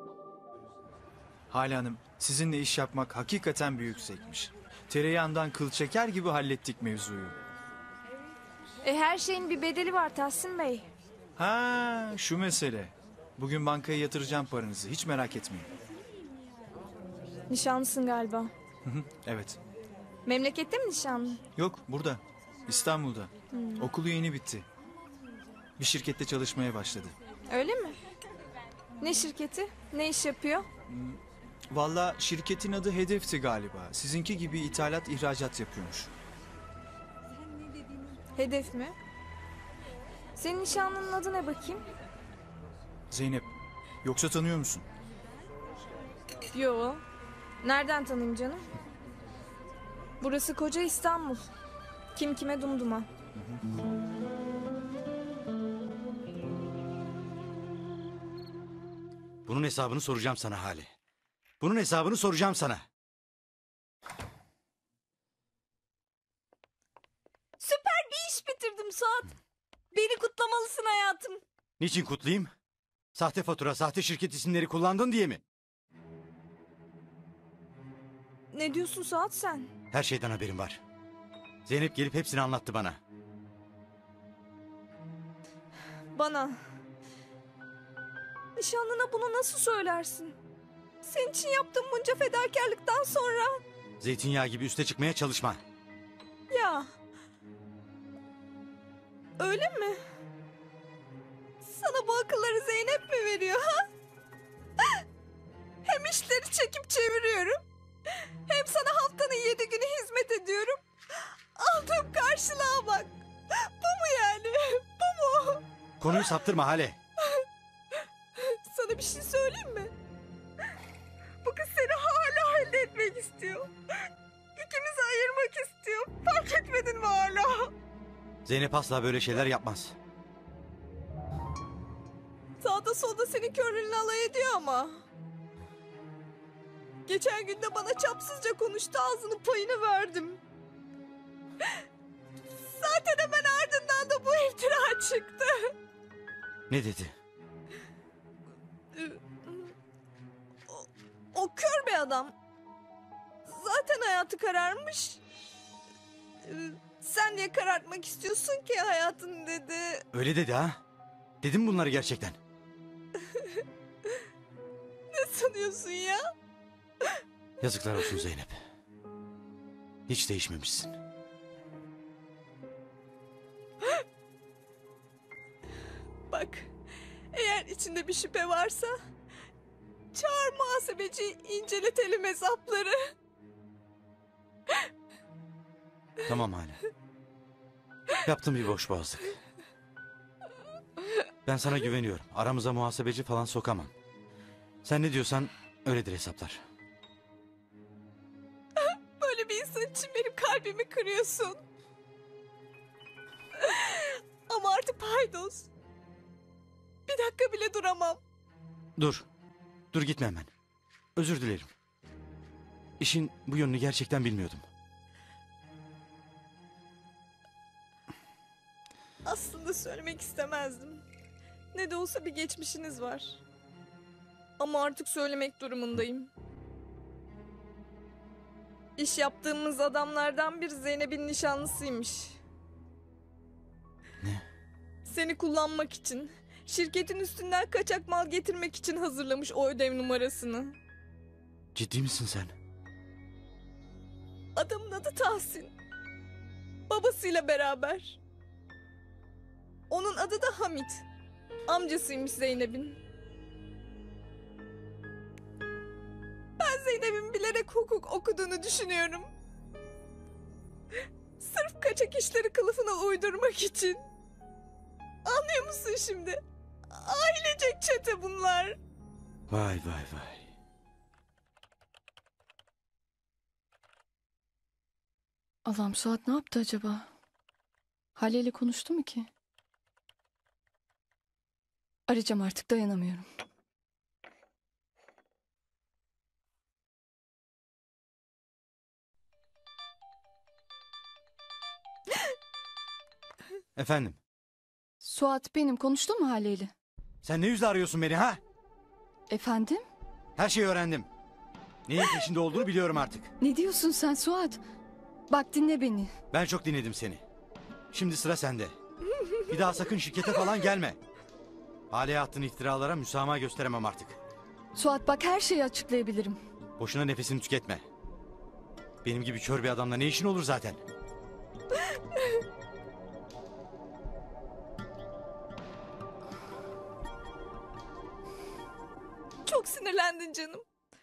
Hale Hanım, sizinle iş yapmak hakikaten büyük zevkmiş. Tereyağından kıl çeker gibi hallettik mevzuyu. Her şeyin bir bedeli var Tahsin Bey. Ha, şu mesele. Bugün bankaya yatıracağım paranızı. Hiç merak etmeyin. Nişanlısın galiba. Evet. Memlekette mi nişanlı? Yok, burada. İstanbul'da. Hmm. Okulu yeni bitti. Bir şirkette çalışmaya başladı. Öyle mi? Ne şirketi? Ne iş yapıyor? Vallahi şirketin adı Hedef'ti galiba. Sizinki gibi ithalat ihracat yapıyormuş. Hedef mi? Senin nişanlının adı ne bakayım? Zeynep, yoksa tanıyor musun? Yo. Nereden tanıyayım canım? Burası koca İstanbul. Kim kime dumduma. Bunun hesabını soracağım sana Hale. Bunun hesabını soracağım sana. Süper bir iş bitirdim Suat. Beni kutlamalısın hayatım. Niçin kutlayayım? Sahte fatura, sahte şirket isimleri kullandın diye mi? Ne diyorsun Suat sen? Her şeyden haberim var. Zeynep gelip hepsini anlattı bana. Bana. Nişanlına bunu nasıl söylersin? Senin için yaptığım bunca fedakarlıktan sonra. Zeytinyağı gibi üste çıkmaya çalışma. Ya. Öyle mi? Sana bu akılları Zeynep mi veriyor ha? Hem işleri çekip çeviriyorum. Hem sana haftanın 7 günü hizmet ediyorum. Aldığım karşılığa bak. Bu mu yani? Bu mu? Konuyu saptırma Hale. Sana bir şey söyleyeyim mi? Bu kız seni hala elde etmek istiyor. İkimizi ayırmak istiyor. Fark etmedin mi hala? Zeynep asla böyle şeyler yapmaz. Sağda solda senin körlüğünle alay ediyor ama. Geçen gün de bana çapsızca konuştu, ağzının payını verdim. Zaten hemen ardından da bu iftira çıktı. Ne dedi? O kör bir adam. Zaten hayatı kararmış. Sen niye karartmak istiyorsun ki hayatını dedi. Öyle dedi ha? Dedim mi bunları gerçekten? Ne sanıyorsun ya? Yazıklar olsun Zeynep. Hiç değişmemişsin. Bak, eğer içinde bir şüphe varsa çağır muhasebeciyi, inceletelim hesapları. Tamam Hale. Yaptım bir boş boğazlık. Ben sana güveniyorum. Aramıza muhasebeci falan sokamam. Sen ne diyorsan öyledir hesaplar. Böyle bir insan için benim kalbimi kırıyorsun. Ama artık paydos. Bir dakika bile duramam. Dur. Dur gitme hemen. Özür dilerim. İşin bu yönünü gerçekten bilmiyordum. Aslında söylemek istemezdim. Ne de olsa bir geçmişiniz var. Ama artık söylemek durumundayım. İş yaptığımız adamlardan bir Zeynep'in nişanlısıymış. Ne? Seni kullanmak için, şirketin üstünden kaçak mal getirmek için hazırlamış o ödev numarasını. Ciddi misin sen? Adamın adı Tahsin. Babasıyla beraber. Onun adı da Hamit. Amcasıymış Zeynep'in. Ben Zeynep'in bilerek hukuk okuduğunu düşünüyorum. Sırf kaçak işleri kılıfına uydurmak için. Anlıyor musun şimdi? Ailecek çete bunlar. Vay vay vay. Allah'ım, Suat ne yaptı acaba? Hale ile konuştu mu ki? Arayacağım, artık dayanamıyorum. Efendim? Suat benim, konuştun mu Hale ile? Sen ne yüzle arıyorsun beni ha? Efendim? Her şeyi öğrendim. Neyin peşinde olduğunu biliyorum artık. Ne diyorsun sen Suat? Bak dinle beni. Ben çok dinledim seni. Şimdi sıra sende. Bir daha sakın şirkete falan gelme. Hale'ye attığın iftiralara müsamaha gösteremem artık. Suat bak, her şeyi açıklayabilirim. Boşuna nefesini tüketme. Benim gibi kör bir adamla ne işin olur zaten? Çok sinirlendin canım.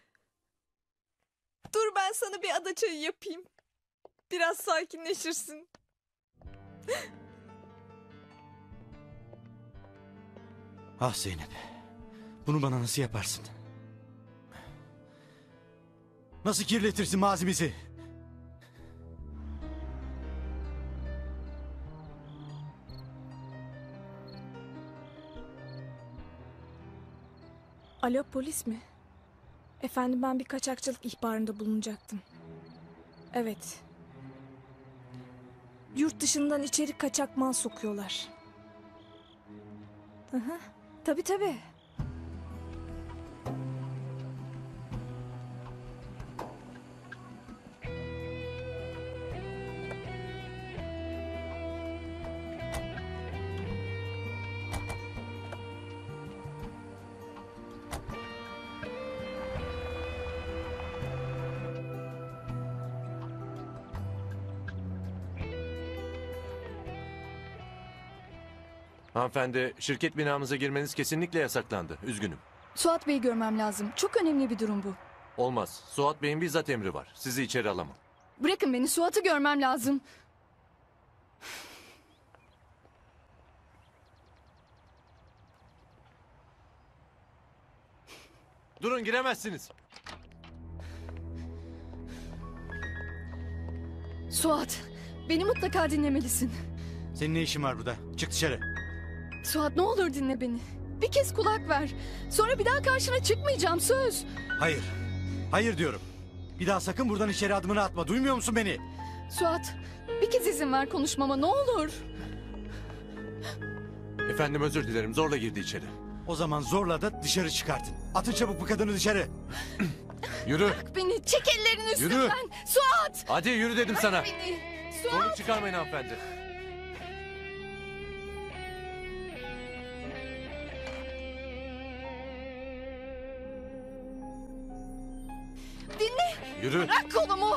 Dur ben sana bir ada çayı yapayım. Biraz sakinleşirsin. Ah Zeynep. Bunu bana nasıl yaparsın? Nasıl kirletirsin mazimizi? Alo, polis mi? Efendim, ben bir kaçakçılık ihbarında bulunacaktım. Evet. Yurt dışından içeri kaçak mal sokuyorlar. Hı hı. Tabii tabii. Hanımefendi, şirket binamıza girmeniz kesinlikle yasaklandı. Üzgünüm. Suat Bey'i görmem lazım. Çok önemli bir durum bu. Olmaz. Suat Bey'in bizzat emri var. Sizi içeri alamam. Bırakın beni, Suat'ı görmem lazım. Durun, giremezsiniz. Suat, beni mutlaka dinlemelisin. Senin ne işin var burada? Çık dışarı. Suat, ne olur dinle beni. Bir kez kulak ver. Sonra bir daha karşına çıkmayacağım, söz. Hayır. Hayır diyorum. Bir daha sakın buradan içeri adımını atma. Duymuyor musun beni? Suat, bir kez izin ver konuşmama, ne olur. Efendim, özür dilerim. Zorla girdi içeri. O zaman zorla da dışarı çıkartın. Atın çabuk bu kadını dışarı. Yürü. Bırak beni, çek ellerini Yürü. üstümden. Suat! Hadi yürü dedim sana. Bırak beni. Zorluk Suat! çıkarmayın hanımefendi. Dinle. Yürü. Bırak kolumu.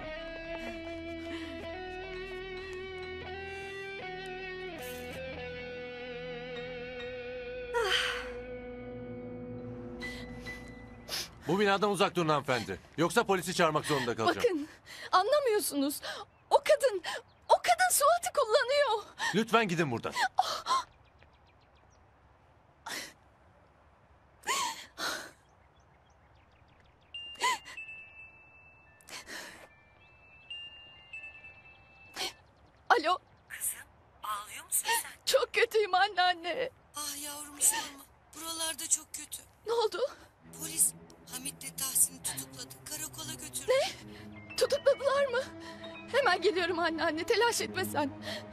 Bu binadan uzak durun hanımefendi. Yoksa polisi çağırmak zorunda kalacağım. Bakın, anlamıyorsunuz. O kadın Suat'ı kullanıyor. Lütfen gidin buradan. Alo, Kızım ağlıyor musun sen? çok kötüyüm anneanne. Ah yavrum sorma. Buralarda çok kötü. Ne oldu? Polis Hamit'le Tahsin'i tutukladı. Karakola götürdü. Ne? Tutukladılar mı? Hemen geliyorum anneanne, telaş etme sen.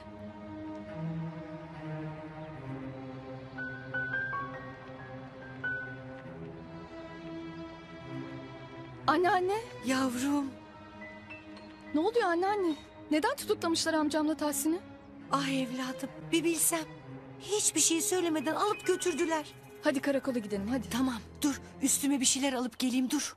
Anneanne, Yavrum. ne oluyor anneanne? Neden tutuklamışlar amcamla Tahsin'i? Ah evladım bir bilsem. Hiçbir şey söylemeden alıp götürdüler. Hadi karakola gidelim, hadi. Tamam dur üstüme bir şeyler alıp geleyim dur.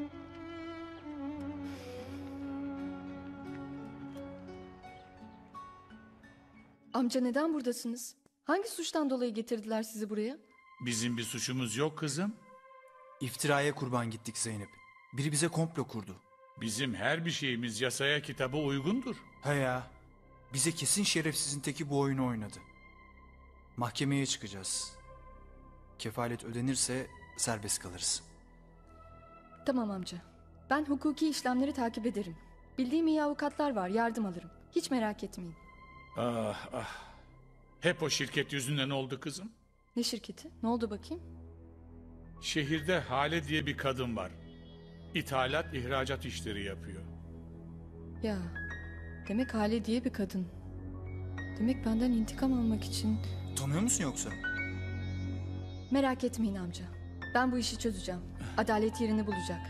Amca, neden buradasınız? Hangi suçtan dolayı getirdiler sizi buraya? Bizim bir suçumuz yok kızım. İftiraya kurban gittik Zeynep. Biri bize komplo kurdu. Bizim her bir şeyimiz yasaya kitaba uygundur. He ya. Bize kesin şerefsizin teki bu oyunu oynadı. Mahkemeye çıkacağız. Kefalet ödenirse serbest kalırız. Tamam amca. Ben hukuki işlemleri takip ederim. Bildiğim iyi avukatlar var, yardım alırım. Hiç merak etmeyin. Ah ah. Hep o şirket yüzünden oldu kızım. Ne şirketi? Ne oldu bakayım? Şehirde Hale diye bir kadın var. İthalat, ihracat işleri yapıyor. Ya, demek Hale diye bir kadın. Demek benden intikam almak için... Tanıyor musun yoksa? Merak etmeyin amca. Ben bu işi çözeceğim. Adalet yerini bulacak.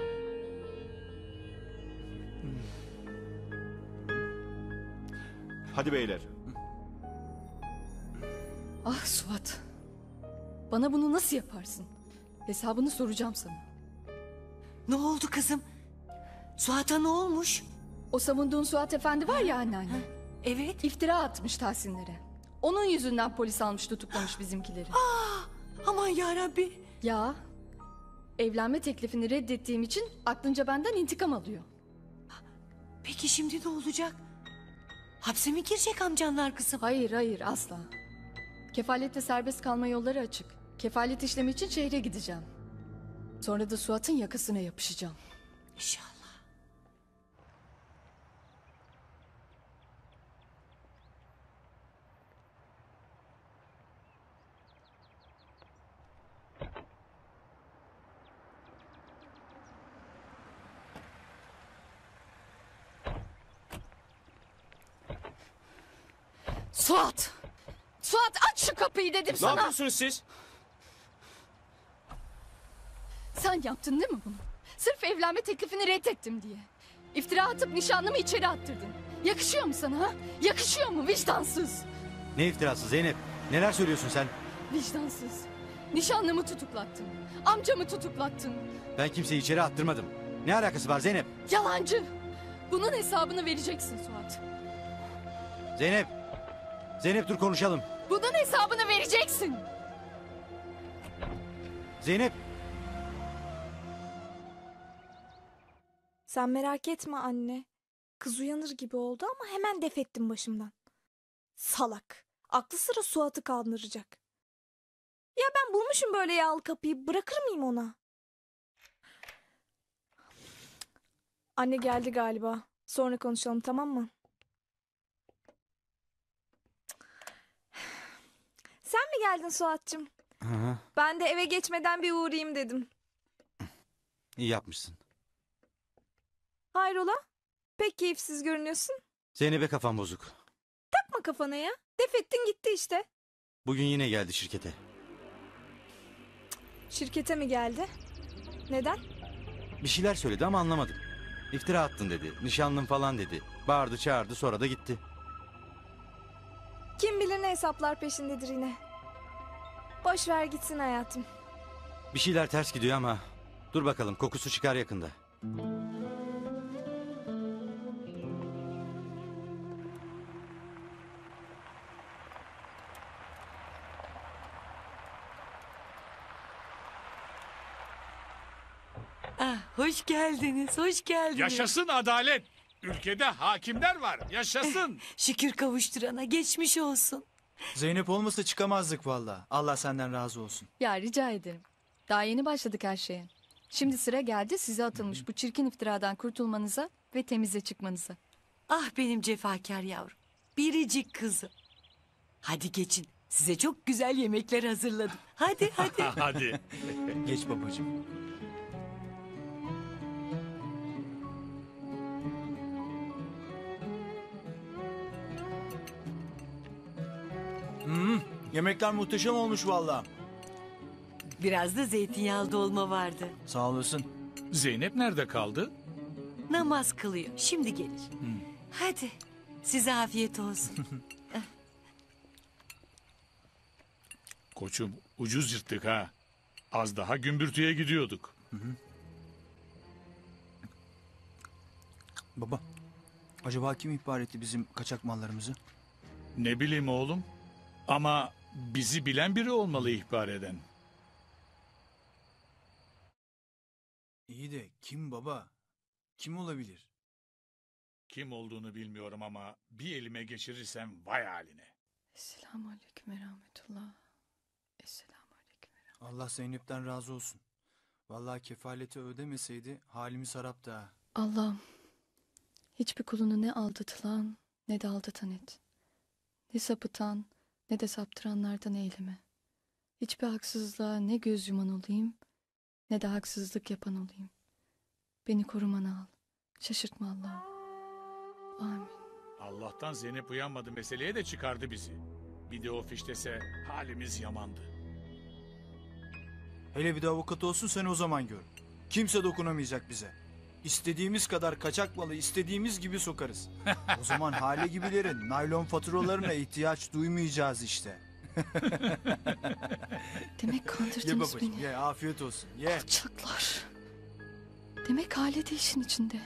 Hadi beyler. Ah Suat. Bana bunu nasıl yaparsın? Hesabını soracağım sana. Ne oldu kızım? Suat'a ne olmuş? O savunduğun Suat Efendi var ya anneanne. Evet. İftira atmış Tahsinlere. Onun yüzünden polis almış, tutuklamış bizimkileri. Aman yarabbi. Ya, evlenme teklifini reddettiğim için aklınca benden intikam alıyor. Peki şimdi ne olacak? Hapse mi girecek amcanlar kızım? Hayır hayır, asla. Kefalette serbest kalma yolları açık. Kefalet işlemi için şehre gideceğim. Sonra da Suat'ın yakasına yapışacağım. İnşallah. Suat! Suat aç şu kapıyı dedim Ne sana. yapıyorsunuz siz? Sen yaptın değil mi bunu? Sırf evlenme teklifini reddettim diye. İftira atıp nişanlımı içeri attırdın. Yakışıyor mu sana ha? Yakışıyor mu vicdansız? Ne iftirası Zeynep? Neler söylüyorsun sen? Vicdansız. Nişanlımı tutuklattın. Amcamı tutuklattın. Ben kimseyi içeri attırmadım. Ne alakası var Zeynep? Yalancı. Bunun hesabını vereceksin Suat. Zeynep! Zeynep dur konuşalım. Bunun hesabını vereceksin. Zeynep! Sen merak etme anne. Kız uyanır gibi oldu ama hemen def ettim başımdan. Salak. Aklı sıra Suat'ı kandıracak. Ya ben bulmuşum böyle yağlı kapıyı. Bırakır mıyım ona? Anne geldi galiba. Sonra konuşalım, tamam mı? Sen mi geldin Suat'cığım? Hı. Ben de eve geçmeden bir uğrayayım dedim. İyi yapmışsın. Hayrola? Pek keyifsiz görünüyorsun. Zeynep'e kafam bozuk. Takma kafana ya. Def ettin gitti işte. Bugün yine geldi şirkete. Şirkete mi geldi? Neden? Bir şeyler söyledi ama anlamadım. İftira attın dedi. Nişanlım falan dedi. Bağırdı çağırdı sonra da gitti. Kim bilir ne hesaplar peşindedir yine. Boş ver gitsin hayatım. Bir şeyler ters gidiyor ama dur bakalım kokusu çıkar yakında. Ah, hoş geldiniz, hoş geldiniz. Yaşasın adalet. Ülkede hakimler var. Yaşasın. Şükür kavuşturana geçmiş olsun. Zeynep olmasa çıkamazdık valla. Allah senden razı olsun. Ya rica ederim. Daha yeni başladık her şeye. Şimdi sıra geldi size atılmış bu çirkin iftiradan kurtulmanıza ve temize çıkmanıza. Ah benim cefakar yavrum. Biricik kızım. Hadi geçin. Size çok güzel yemekler hazırladım. Hadi hadi. Hadi. Geç babacığım. Yemekler muhteşem olmuş valla. Biraz da zeytinyağlı dolma vardı. Sağ olasın. Zeynep nerede kaldı? Namaz kılıyor. Şimdi gelir. Hadi. Size afiyet olsun. Koçum ucuz yırttık ha. Az daha gümbürtüye gidiyorduk. Baba, acaba kim ihbar etti bizim kaçak mallarımızı? Ne bileyim oğlum. Ama bizi bilen biri olmalı ihbar eden. İyi de kim baba? Kim olabilir? Kim olduğunu bilmiyorum ama bir elime geçirirsem vay haline. Esselamu aleyküm ve rahmetullah. Esselamu aleyküm. Allah Zeynep'ten razı olsun. Vallahi kefaleti ödemeseydi halimiz haraptı ha. Allah'ım hiçbir kulunu ne aldatılan ne de aldatan et. Ne sapıtan ne de saptıranlardan eyleme. Hiçbir haksızlığa ne göz yuman olayım ne de haksızlık yapan olayım. Beni korumana al. Şaşırtma Allah'ım. Amin. Allah'tan Zeynep uyanmadı meseleye de çıkardı bizi. Bir de o fiştese halimiz yamandı. Hele bir de avukat olsun sen o zaman gör. Kimse dokunamayacak bize. İstediğimiz kadar kaçak malı istediğimiz gibi sokarız. O zaman hale gibilerin naylon faturalarına ihtiyaç duymayacağız işte. Demek Ye kandırdınız babacığım beni. ye afiyet olsun ye. Alçaklar. Demek Hale de işin içinde.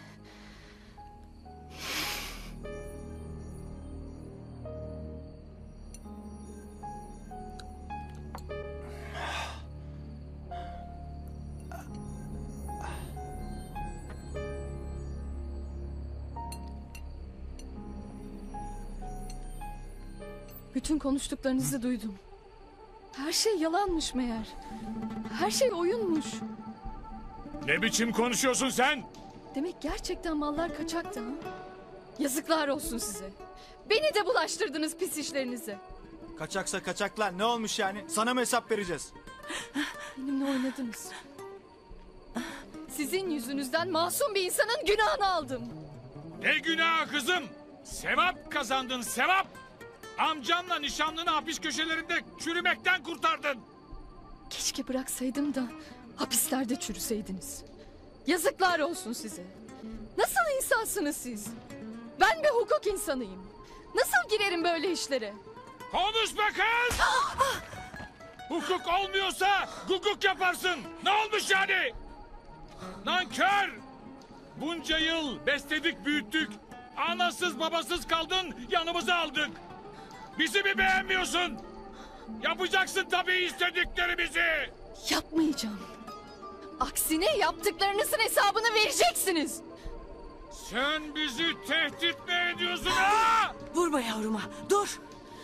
Bütün konuştuklarınızı duydum. Her şey yalanmış meğer. Her şey oyunmuş. Ne biçim konuşuyorsun sen? Demek gerçekten mallar kaçaktı ha? Yazıklar olsun size. Beni de bulaştırdınız pis işlerinize. Kaçaksa kaçaklar ne olmuş yani? Sana mı hesap vereceğiz? Benimle oynadınız. Sizin yüzünüzden masum bir insanın günahını aldım. Ne günah kızım? Sevap kazandın sevap. Amcanla nişanlını hapis köşelerinde çürümekten kurtardın. Keşke bıraksaydım da hapislerde çürüseydiniz. Yazıklar olsun size. Nasıl insansınız siz? Ben bir hukuk insanıyım. Nasıl girerim böyle işlere? Konuşma kız! Hukuk olmuyorsa hukuk yaparsın. Ne olmuş yani? Nankör! Bunca yıl besledik büyüttük. Anasız babasız kaldın, yanımıza aldık. Bizi mi beğenmiyorsun? Yapacaksın tabii istediklerimizi. Yapmayacağım. Aksine yaptıklarınızın hesabını vereceksiniz. Sen bizi tehdit mi ediyorsun ha? Vurma yavruma, dur.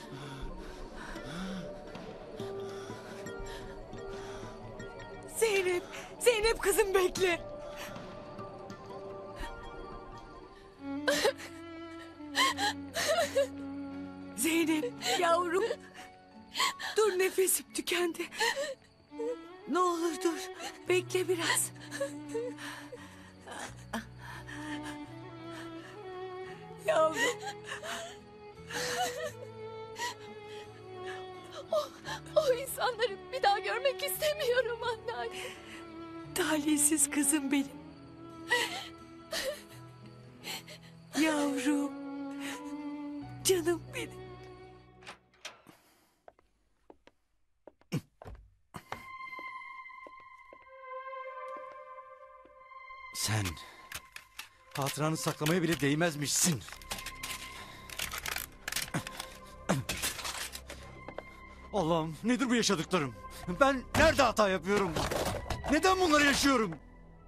Zeynep, Zeynep kızım bekle. Zeynep, yavrum. Dur, nefesim tükendi. Ne olur dur, bekle biraz. Yavrum. O insanları bir daha görmek istemiyorum anneanne. Talihsiz kızım benim. Yavrum. Canım benim. Sen hatıranı saklamaya bile değmezmişsin. Allah'ım, nedir bu yaşadıklarım? Ben nerede hata yapıyorum? Neden bunları yaşıyorum?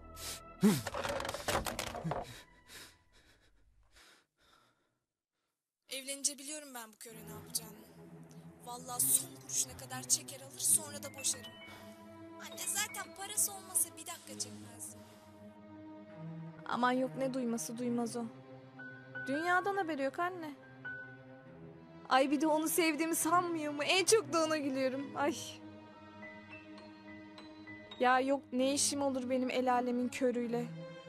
Evlenince biliyorum ben bu köre ne yapacağını. Vallahi son kuruşuna kadar çeker alır sonra da boşarım. Anne zaten parası olmasa bir dakika çekmez. Aman yok, ne duyması, duymaz o. Dünyadan haberi yok anne. Ay bir de onu sevdiğimi sanmıyor mu? En çok da ona gülüyorum. Ay. Ya yok, ne işim olur benim el alemin körüyle.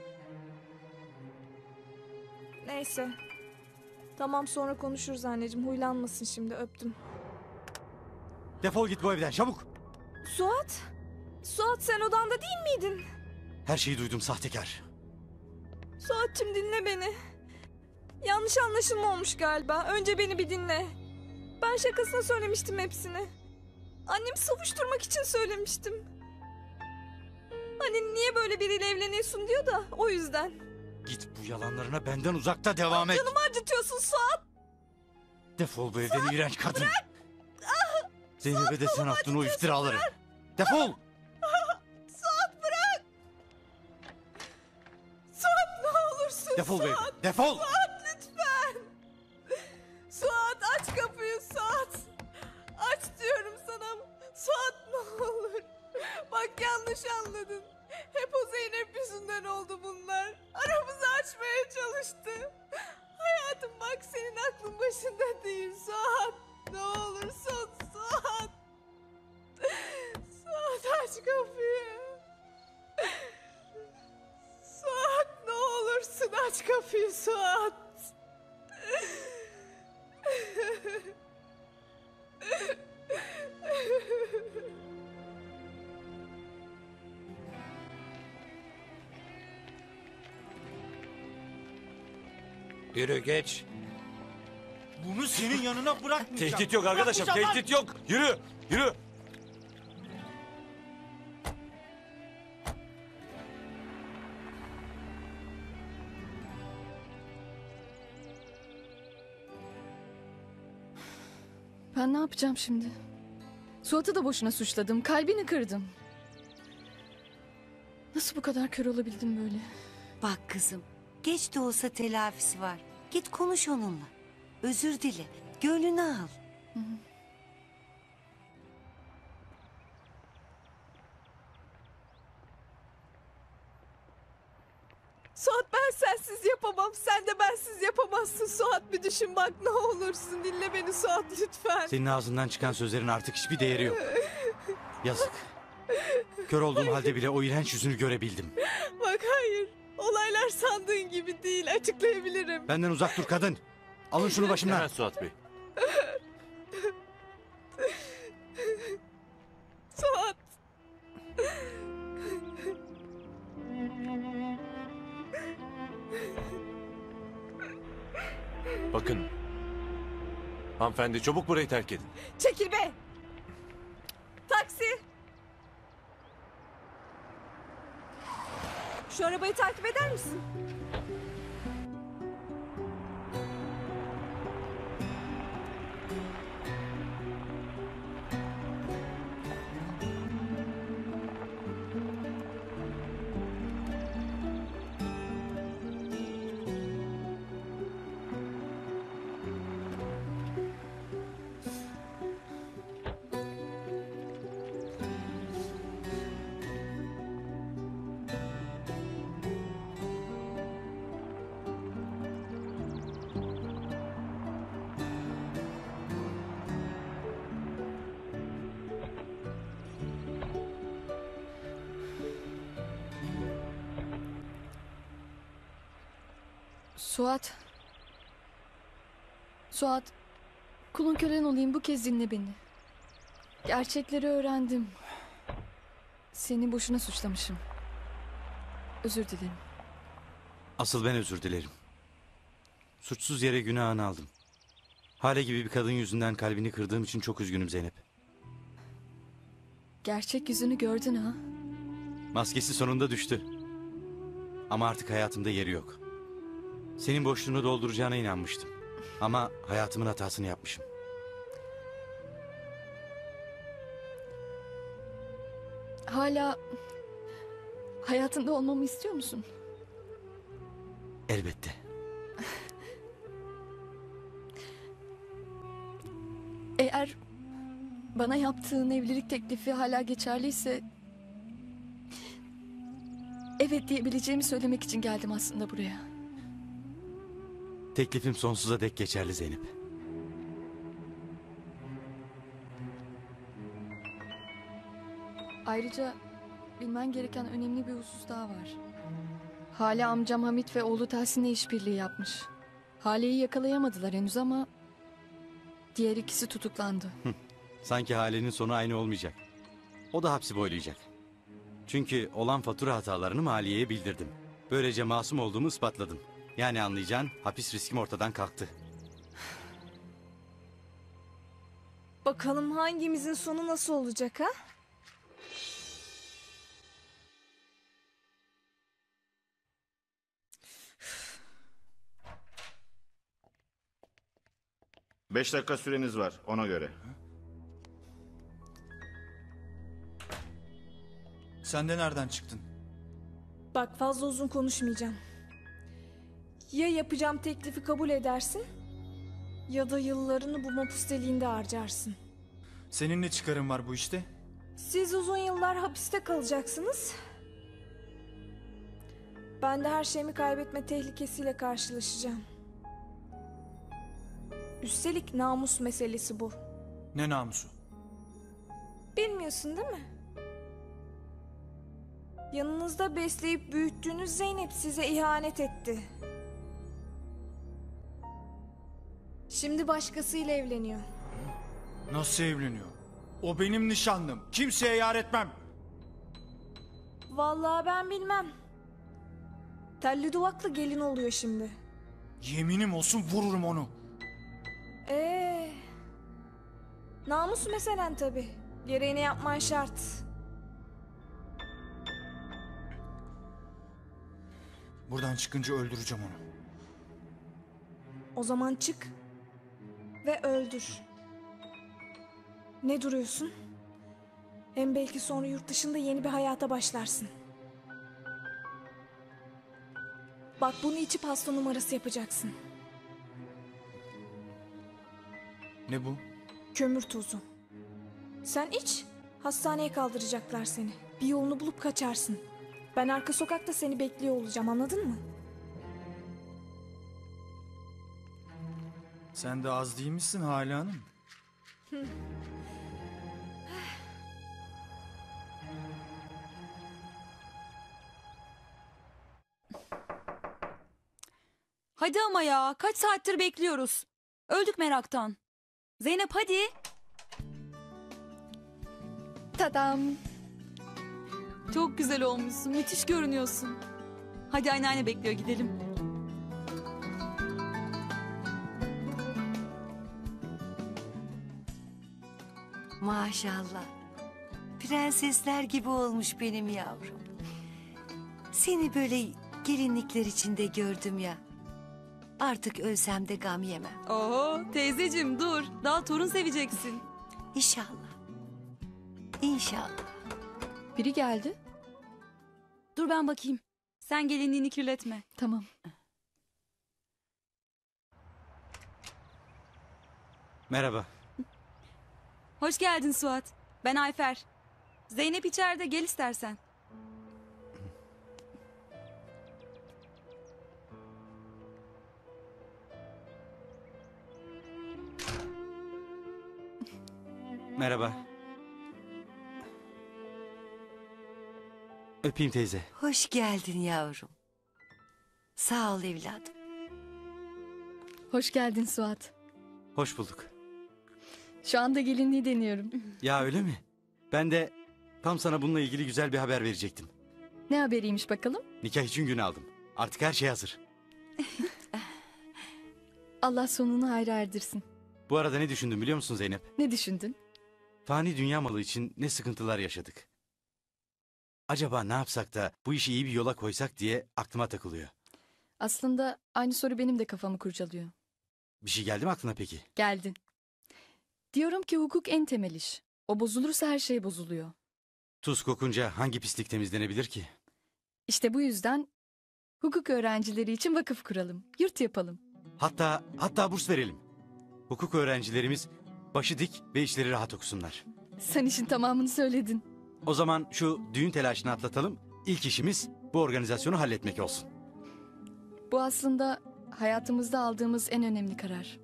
Neyse. Tamam, sonra konuşuruz anneciğim. Huylanmasın şimdi, öptüm. Defol git bu evden, çabuk. Suat? Suat, sen odanda değil miydin? Her şeyi duydum sahtekar. Suat'cığım dinle beni. Yanlış anlaşılma olmuş galiba. Önce beni bir dinle. Ben şakasına söylemiştim hepsini. Annemi savuşturmak için söylemiştim. Hani niye böyle biriyle evleniyorsun diyor da o yüzden. Git bu yalanlarına benden uzakta devam et. Canımı acıtıyorsun Suat. Defol bu evden iğrenç kadın. Bırak. Zeynep'e de sen attın o iftiraları. Defol. Suat bırak. Suat ne olursun. Defol bu evden. Suat. Defol. Suat lütfen. Suat aç kapıyı Suat. Aç diyorum sana. Suat ne olur. Bak yanlış anladın. Hep o Zeynep yüzünden oldu bunlar. Aramızı açmaya çalıştı. Hayatım bak, senin aklın başında değil Suat. Ne olursun Suat. Suat aç kapıyı. Suat ne olursun aç kapıyı Suat. Yürü geç. Bunu senin yanına bırakmayacağım. Tehdit yok arkadaşım, Bırakmayacağım tehdit yok. Yürü, yürü. Ben ne yapacağım şimdi? Suat'ı da boşuna suçladım. Kalbini kırdım. Nasıl bu kadar kör olabildim böyle? Bak kızım, geç de olsa telafisi var. Git konuş onunla. Özür dile, gönlünü al. Suat ben sensiz yapamam. Sen de bensiz yapamazsın Suat. Bir düşün bak, ne olursun. Dinle beni Suat lütfen. Senin ağzından çıkan sözlerin artık hiçbir değeri yok. Yazık. Kör olduğum halde bile o iğrenç yüzünü görebildim. Bak hayır. Olaylar sandığın gibi değil. Açıklayabilirim. Benden uzak dur kadın. Alın şunu başımdan. Hemen Suat Bey. Hanımefendi çabuk burayı terk edin. Çekil be! Taksi! Şu arabayı takip eder misin? Suat. Suat. Kulun kölen olayım, bu kez dinle beni. Gerçekleri öğrendim. Seni boşuna suçlamışım. Özür dilerim. Asıl ben özür dilerim. Suçsuz yere günahını aldım. Hale gibi bir kadın yüzünden kalbini kırdığım için çok üzgünüm Zeynep. Gerçek yüzünü gördün ha? Maskesi sonunda düştü. Ama artık hayatımda yeri yok. Senin boşluğunu dolduracağına inanmıştım. Ama hayatımın hatasını yapmışım. Hala hayatında olmamı istiyor musun? Elbette. Eğer bana yaptığın evlilik teklifi hala geçerliyse... evet diyebileceğimi söylemek için geldim aslında buraya. Teklifim sonsuza dek geçerli Zeynep. Ayrıca bilmen gereken önemli bir husus daha var. Hale amcam Hamit ve oğlu Tahsin'le işbirliği yapmış. Hale'yi yakalayamadılar henüz ama diğer ikisi tutuklandı. Sanki Hale'nin sonu aynı olmayacak. O da hapsi boylayacak. Çünkü olan fatura hatalarını maliyeye bildirdim. Böylece masum olduğumu ispatladım. Yani anlayacağın hapis riskim ortadan kalktı. Bakalım hangimizin sonu nasıl olacak ha? Beş dakika süreniz var ona göre. Sen de nereden çıktın? Bak fazla uzun konuşmayacağım. Ya yapacağım teklifi kabul edersin... ya da yıllarını bu mapus deliğinde harcarsın. Senin ne çıkarın var bu işte? Siz uzun yıllar hapiste kalacaksınız. Ben de her şeyimi kaybetme tehlikesiyle karşılaşacağım. Üstelik namus meselesi bu. Ne namusu? Bilmiyorsun değil mi? Yanınızda besleyip büyüttüğünüz Zeynep size ihanet etti. Şimdi başkasıyla evleniyor. Nasıl evleniyor? O benim nişanlım. Kimseye yar etmem. Vallahi ben bilmem. Telli duvaklı gelin oluyor şimdi. Yeminim olsun vururum onu. Namus meselen tabii. Gereğini yapman şart. Buradan çıkınca öldüreceğim onu. O zaman çık ve öldür. Ne duruyorsun? Hem belki sonra yurt dışında yeni bir hayata başlarsın. Bak bunu içip hasta numarası yapacaksın. Ne bu? Kömür tozu. Sen iç, hastaneye kaldıracaklar seni. Bir yolunu bulup kaçarsın. Ben arka sokakta seni bekliyor olacağım, anladın mı? Sen de az değil misin Hale Hanım? Hadi ama ya, kaç saattir bekliyoruz. Öldük meraktan. Zeynep hadi. Tadam. Çok güzel olmuşsun, müthiş görünüyorsun. Hadi anneanne bekliyor, gidelim. Maşallah. Prensesler gibi olmuş benim yavrum. Seni böyle gelinlikler içinde gördüm ya. Artık ölsem de gam yemem. Oho teyzeciğim dur. Daha torun seveceksin. İnşallah. İnşallah. Biri geldi. Dur ben bakayım. Sen gelinliğini kirletme. Tamam. Merhaba. Hoş geldin Suat. Ben Ayfer. Zeynep içeride, gel istersen. Merhaba. Öpeyim teyze. Hoş geldin yavrum. Sağ ol evladım. Hoş geldin Suat. Hoş bulduk. Şu anda gelinliği deniyorum. Ya öyle mi? Ben de tam sana bununla ilgili güzel bir haber verecektim. Ne haberiymiş bakalım? Nikah için gün aldım. Artık her şey hazır. Allah sonunu hayra erdirsin. Bu arada ne düşündüm biliyor musun Zeynep? Ne düşündün? Fani dünya malı için ne sıkıntılar yaşadık. Acaba ne yapsak da bu işi iyi bir yola koysak diye aklıma takılıyor. Aslında aynı soru benim de kafamı kurcalıyor. Bir şey geldi mi aklına peki? Geldi. Diyorum ki hukuk en temel iş. O bozulursa her şey bozuluyor. Tuz kokunca hangi pislik temizlenebilir ki? İşte bu yüzden hukuk öğrencileri için vakıf kuralım. Yurt yapalım. Hatta burs verelim. Hukuk öğrencilerimiz başı dik ve işleri rahat okusunlar. Sen işin tamamını söyledin. O zaman şu düğün telaşını atlatalım. İlk işimiz bu organizasyonu halletmek olsun. Bu aslında hayatımızda aldığımız en önemli karar.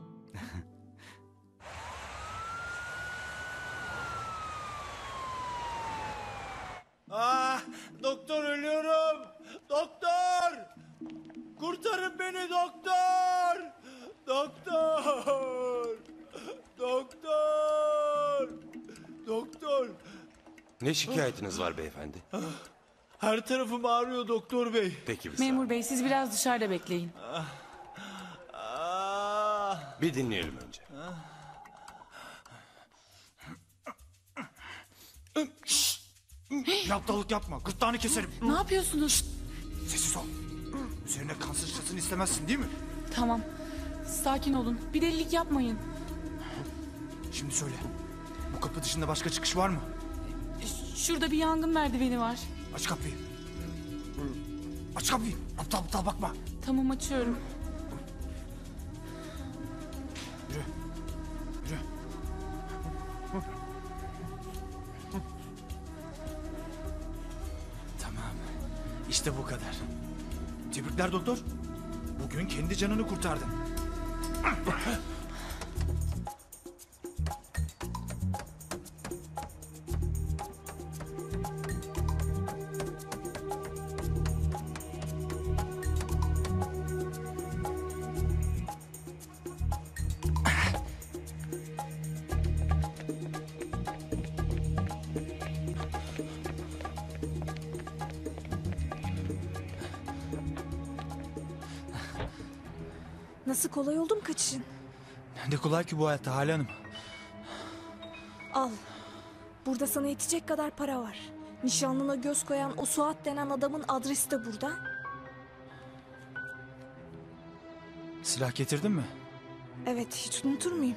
Doktor ölüyorum. Doktor! Kurtarın beni doktor! Doktor! Doktor! Doktor! Ne şikayetiniz var beyefendi? Her tarafım ağrıyor doktor bey. Peki bir Memur bey siz biraz dışarıda bekleyin. Bir dinleyelim önce. Yaptalık yapma. Gırtlağını keserim. Ne yapıyorsunuz? Sessiz ol. Üzerine kan sıçrasını istemezsin değil mi? Tamam. Sakin olun. Bir delilik yapmayın. Şimdi söyle. Bu kapı dışında başka çıkış var mı? Şurada bir yangın merdiveni var. Aç kapıyı. Aç kapıyı. Aptal aptal bakma. Tamam açıyorum. Yürü. Yürü. Tamam. İşte bu kadar. Tebrikler doktor. Bugün kendi canını kurtardın. Nasıl kolay oldu mu kaçışın? Ne kolay ki bu hayatta Hale Hanım. Al. Burada sana yetecek kadar para var. Nişanlına göz koyan o Suat denen adamın adresi de burada. Silah getirdin mi? Evet, hiç unutur muyum?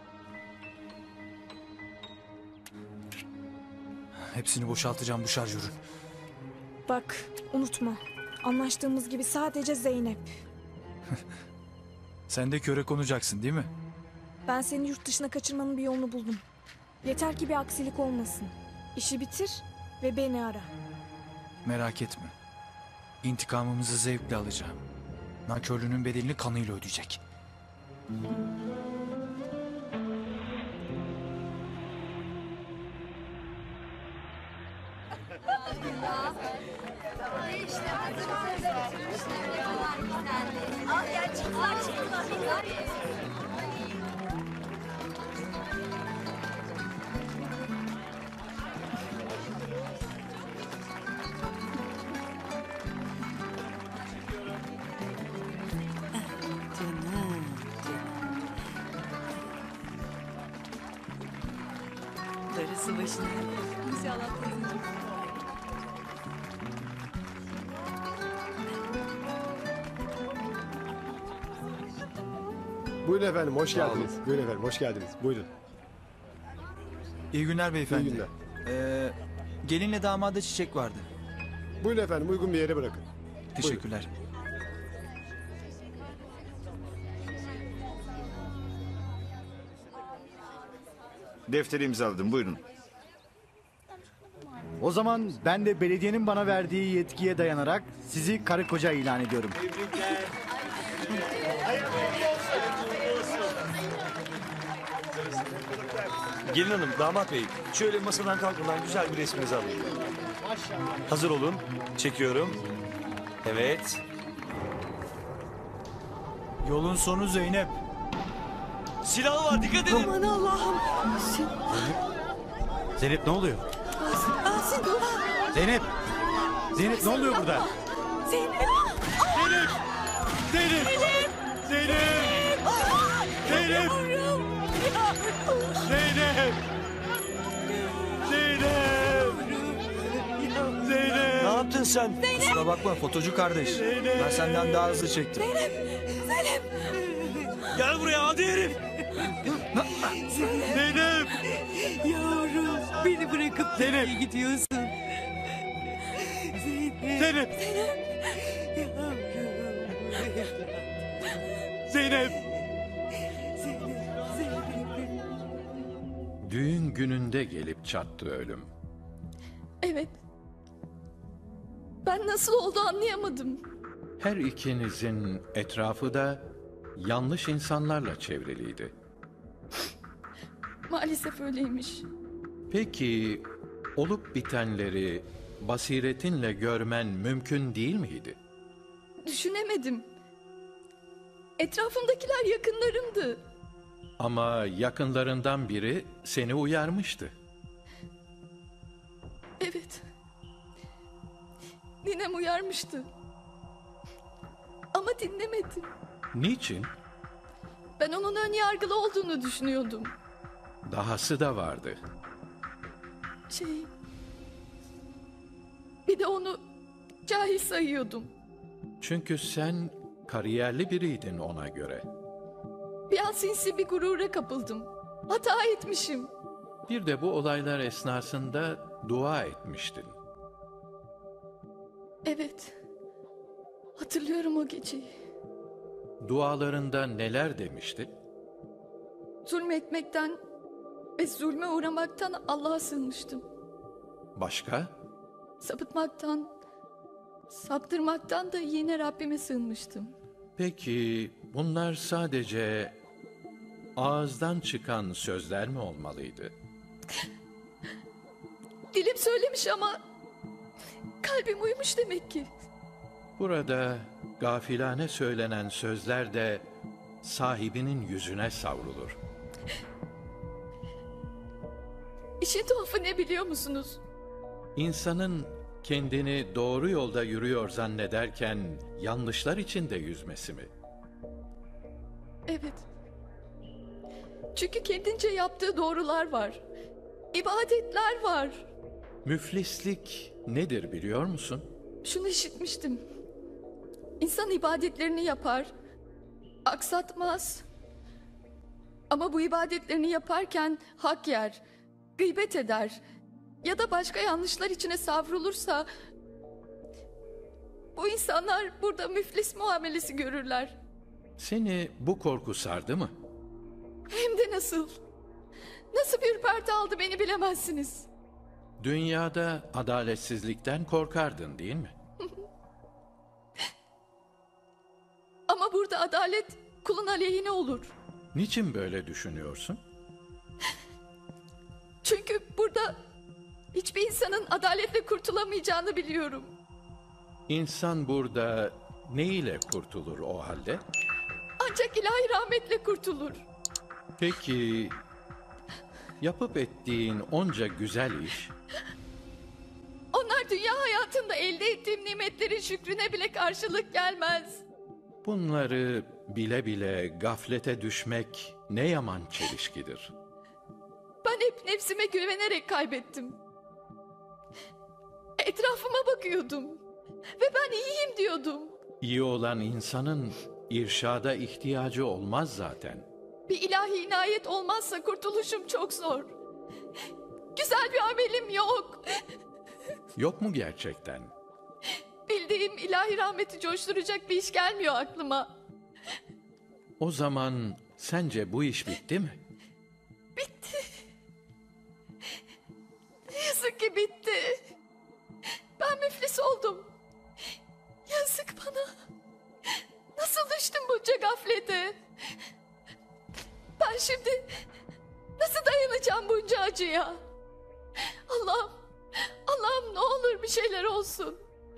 Hepsini boşaltacağım bu şarjörün. Bak, unutma. Anlaştığımız gibi sadece Zeynep. Sen de köre konacaksın değil mi? Ben seni yurt dışına kaçırmanın bir yolunu buldum. Yeter ki bir aksilik olmasın. İşi bitir ve beni ara. Merak etme. İntikamımızı zevkle alacağım. Nankörlüğünün bedelini kanıyla ödeyecek. Darısı başına. İnşallah teyzeciğim. Buyurun efendim, hoş geldiniz. Buyurun efendim, hoş geldiniz. Buyurun. İyi günler beyefendi. İyi günler. Gelinle damada çiçek vardı. Buyurun efendim, uygun bir yere bırakın. Teşekkürler. Defteri imzaladım, buyurun. O zaman ben de belediyenin bana verdiği yetkiye dayanarak sizi karı koca ilan ediyorum. Gelin hanım, damat bey, şöyle masadan kalkmadan güzel bir resminizi alayım. Hazır olun, çekiyorum. Evet. Yolun sonu Zeynep. Silahı var, dikkat edin. Aman Allah'ım. Zeynep ne oluyor? Asin dur. Zeynep! Zeynep ne oluyor burada? Zeynep. Zeynep! Zeynep! Zeynep! Zeynep! Zeynep! Zeynep! Zeynep! Ne yaptın sen? Kusura bakma fotocu kardeş. Ben senden daha hızlı çektim. Zeynep. Gel buraya hadi herif. Zeynep! Yavrum beni bırakıp nereye gidiyorsun? Zeynep! Zeynep! Düğün gününde gelip çattı ölüm. Evet. Ben nasıl oldu anlayamadım. Her ikinizin etrafı da yanlış insanlarla çevriliydi. Maalesef öyleymiş. Peki olup bitenleri basiretinle görmen mümkün değil miydi? Düşünemedim. Etrafımdakiler yakınlarımdı. Ama yakınlarından biri seni uyarmıştı. Evet. Ninem uyarmıştı. Ama dinlemedim. Niçin? Ben onun ön yargılı olduğunu düşünüyordum. Dahası da vardı. Bir de onu cahil sayıyordum. Çünkü sen kariyerli biriydin ona göre. Bir an sinsi bir gurura kapıldım. Hata etmişim. Bir de bu olaylar esnasında dua etmiştin. Evet. Hatırlıyorum o geceyi. Dualarında neler demiştin? Zulmetmekten ve zulme uğramaktan Allah'a sığınmıştım. Başka? Sapıtmaktan, saptırmaktan da yine Rabbime sığınmıştım. Peki bunlar sadece ağızdan çıkan sözler mi olmalıydı? Dilim söylemiş ama kalbim uyumuş demek ki. Burada gafilane söylenen sözler de sahibinin yüzüne savrulur. İşin tuhafı ne biliyor musunuz? İnsanın kendini doğru yolda yürüyor zannederken yanlışlar içinde yüzmesi mi? Evet. Çünkü kendince yaptığı doğrular var. İbadetler var. Müflislik nedir biliyor musun? Şunu işitmiştim. İnsan ibadetlerini yapar, aksatmaz. Ama bu ibadetlerini yaparken hak yer, gıybet eder ya da başka yanlışlar içine savrulursa bu insanlar burada müflis muamelesi görürler. Seni bu korku sardı mı? Hem de nasıl? Nasıl bir ürperti aldı beni bilemezsiniz. Dünyada adaletsizlikten korkardın değil mi? Ama burada adalet kulun aleyhine olur. Niçin böyle düşünüyorsun? Çünkü burada hiçbir insanın adaletle kurtulamayacağını biliyorum. İnsan burada ne ile kurtulur o halde? Ancak ilahi rahmetle kurtulur. Peki yapıp ettiğin onca güzel iş Onlar dünya hayatında elde ettiğim nimetlerin şükrüne bile karşılık gelmez. bunları bile bile gaflete düşmek ne yaman çelişkidir. Ben hep nefsime güvenerek kaybettim. Etrafıma bakıyordum. Ve ben iyiyim diyordum. İyi olan insanın irşada ihtiyacı olmaz zaten. Bir ilahi inayet olmazsa kurtuluşum çok zor. Güzel bir amelim yok. Yok mu gerçekten? Bildiğim ilahi rahmeti coşturacak bir iş gelmiyor aklıma. O zaman sence bu iş bitti mi? Bitti. Ne yazık ki bitti. Ben müflis oldum. Yazık bana. Nasıl düştüm bunca gaflete? Ben şimdi nasıl dayanacağım bunca acıya? Allah'ım, Allah'ım ne olur bir şeyler olsun.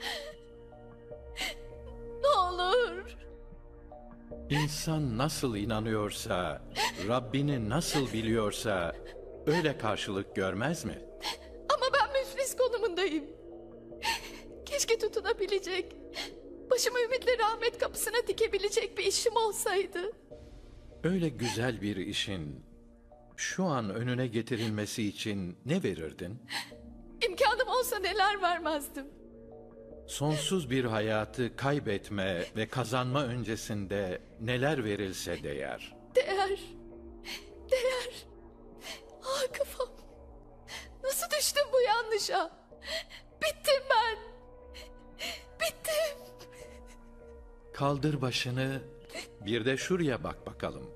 Ne olur. İnsan nasıl inanıyorsa, Rabbini nasıl biliyorsa öyle karşılık görmez mi? Ama ben müflis konumundayım. Keşke tutunabilecek, başımı ümitle rahmet kapısına dikebilecek bir işim olsaydı. Öyle güzel bir işin şu an önüne getirilmesi için ne verirdin? İmkanım olsa neler vermezdim. Sonsuz bir hayatı kaybetme ve kazanma öncesinde neler verilse değer. Değer. Değer. Ah kafam. Nasıl düştüm bu yanlışa? Bittim ben. Bittim. Kaldır başını, bir de şuraya bak bakalım.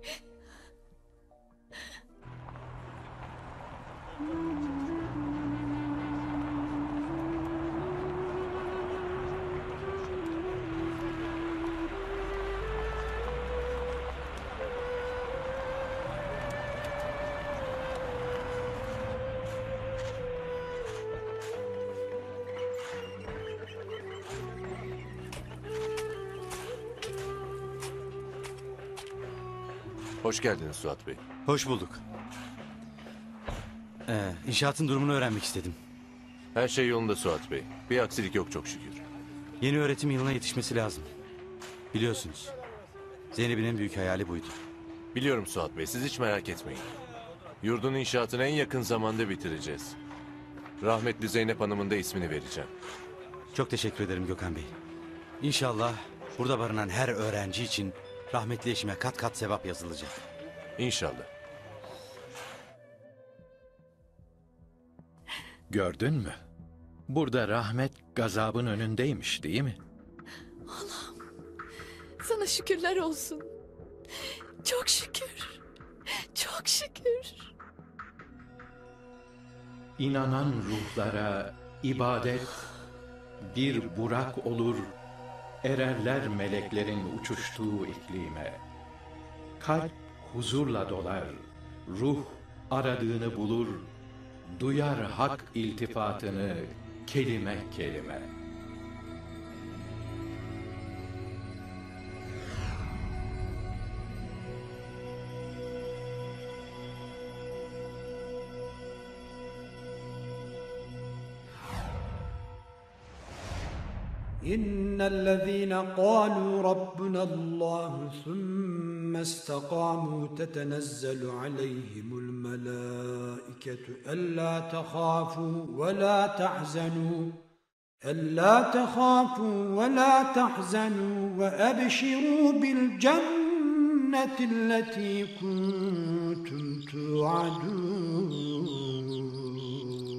Hoş geldiniz Suat Bey. Hoş bulduk. İnşaatın durumunu öğrenmek istedim. Her şey yolunda Suat Bey. Bir aksilik yok çok şükür. Yeni öğretim yılına yetişmesi lazım. Biliyorsunuz. Zeynep'in en büyük hayali buydu. Biliyorum Suat Bey, siz hiç merak etmeyin. Yurdun inşaatını en yakın zamanda bitireceğiz. Rahmetli Zeynep Hanım'ın da ismini vereceğim. Çok teşekkür ederim Gökhan Bey. İnşallah burada barınan her öğrenci için rahmetli eşime kat kat sevap yazılacak. İnşallah. Gördün mü? Burada rahmet gazabın önündeymiş değil mi? Allah'ım sana şükürler olsun. Çok şükür. Çok şükür. İnanan ruhlara ibadet bir burak olur, ererler meleklerin uçuştuğu iklime. Kalp huzurla dolar, ruh aradığını bulur, duyar hak iltifatını kelime kelime. إن الذين قالوا ربنا الله ثم استقاموا تتنزل عليهم الملائكة ألا تخافوا ولا تحزنوا وأبشروا بالجنة التي كنتم توعدون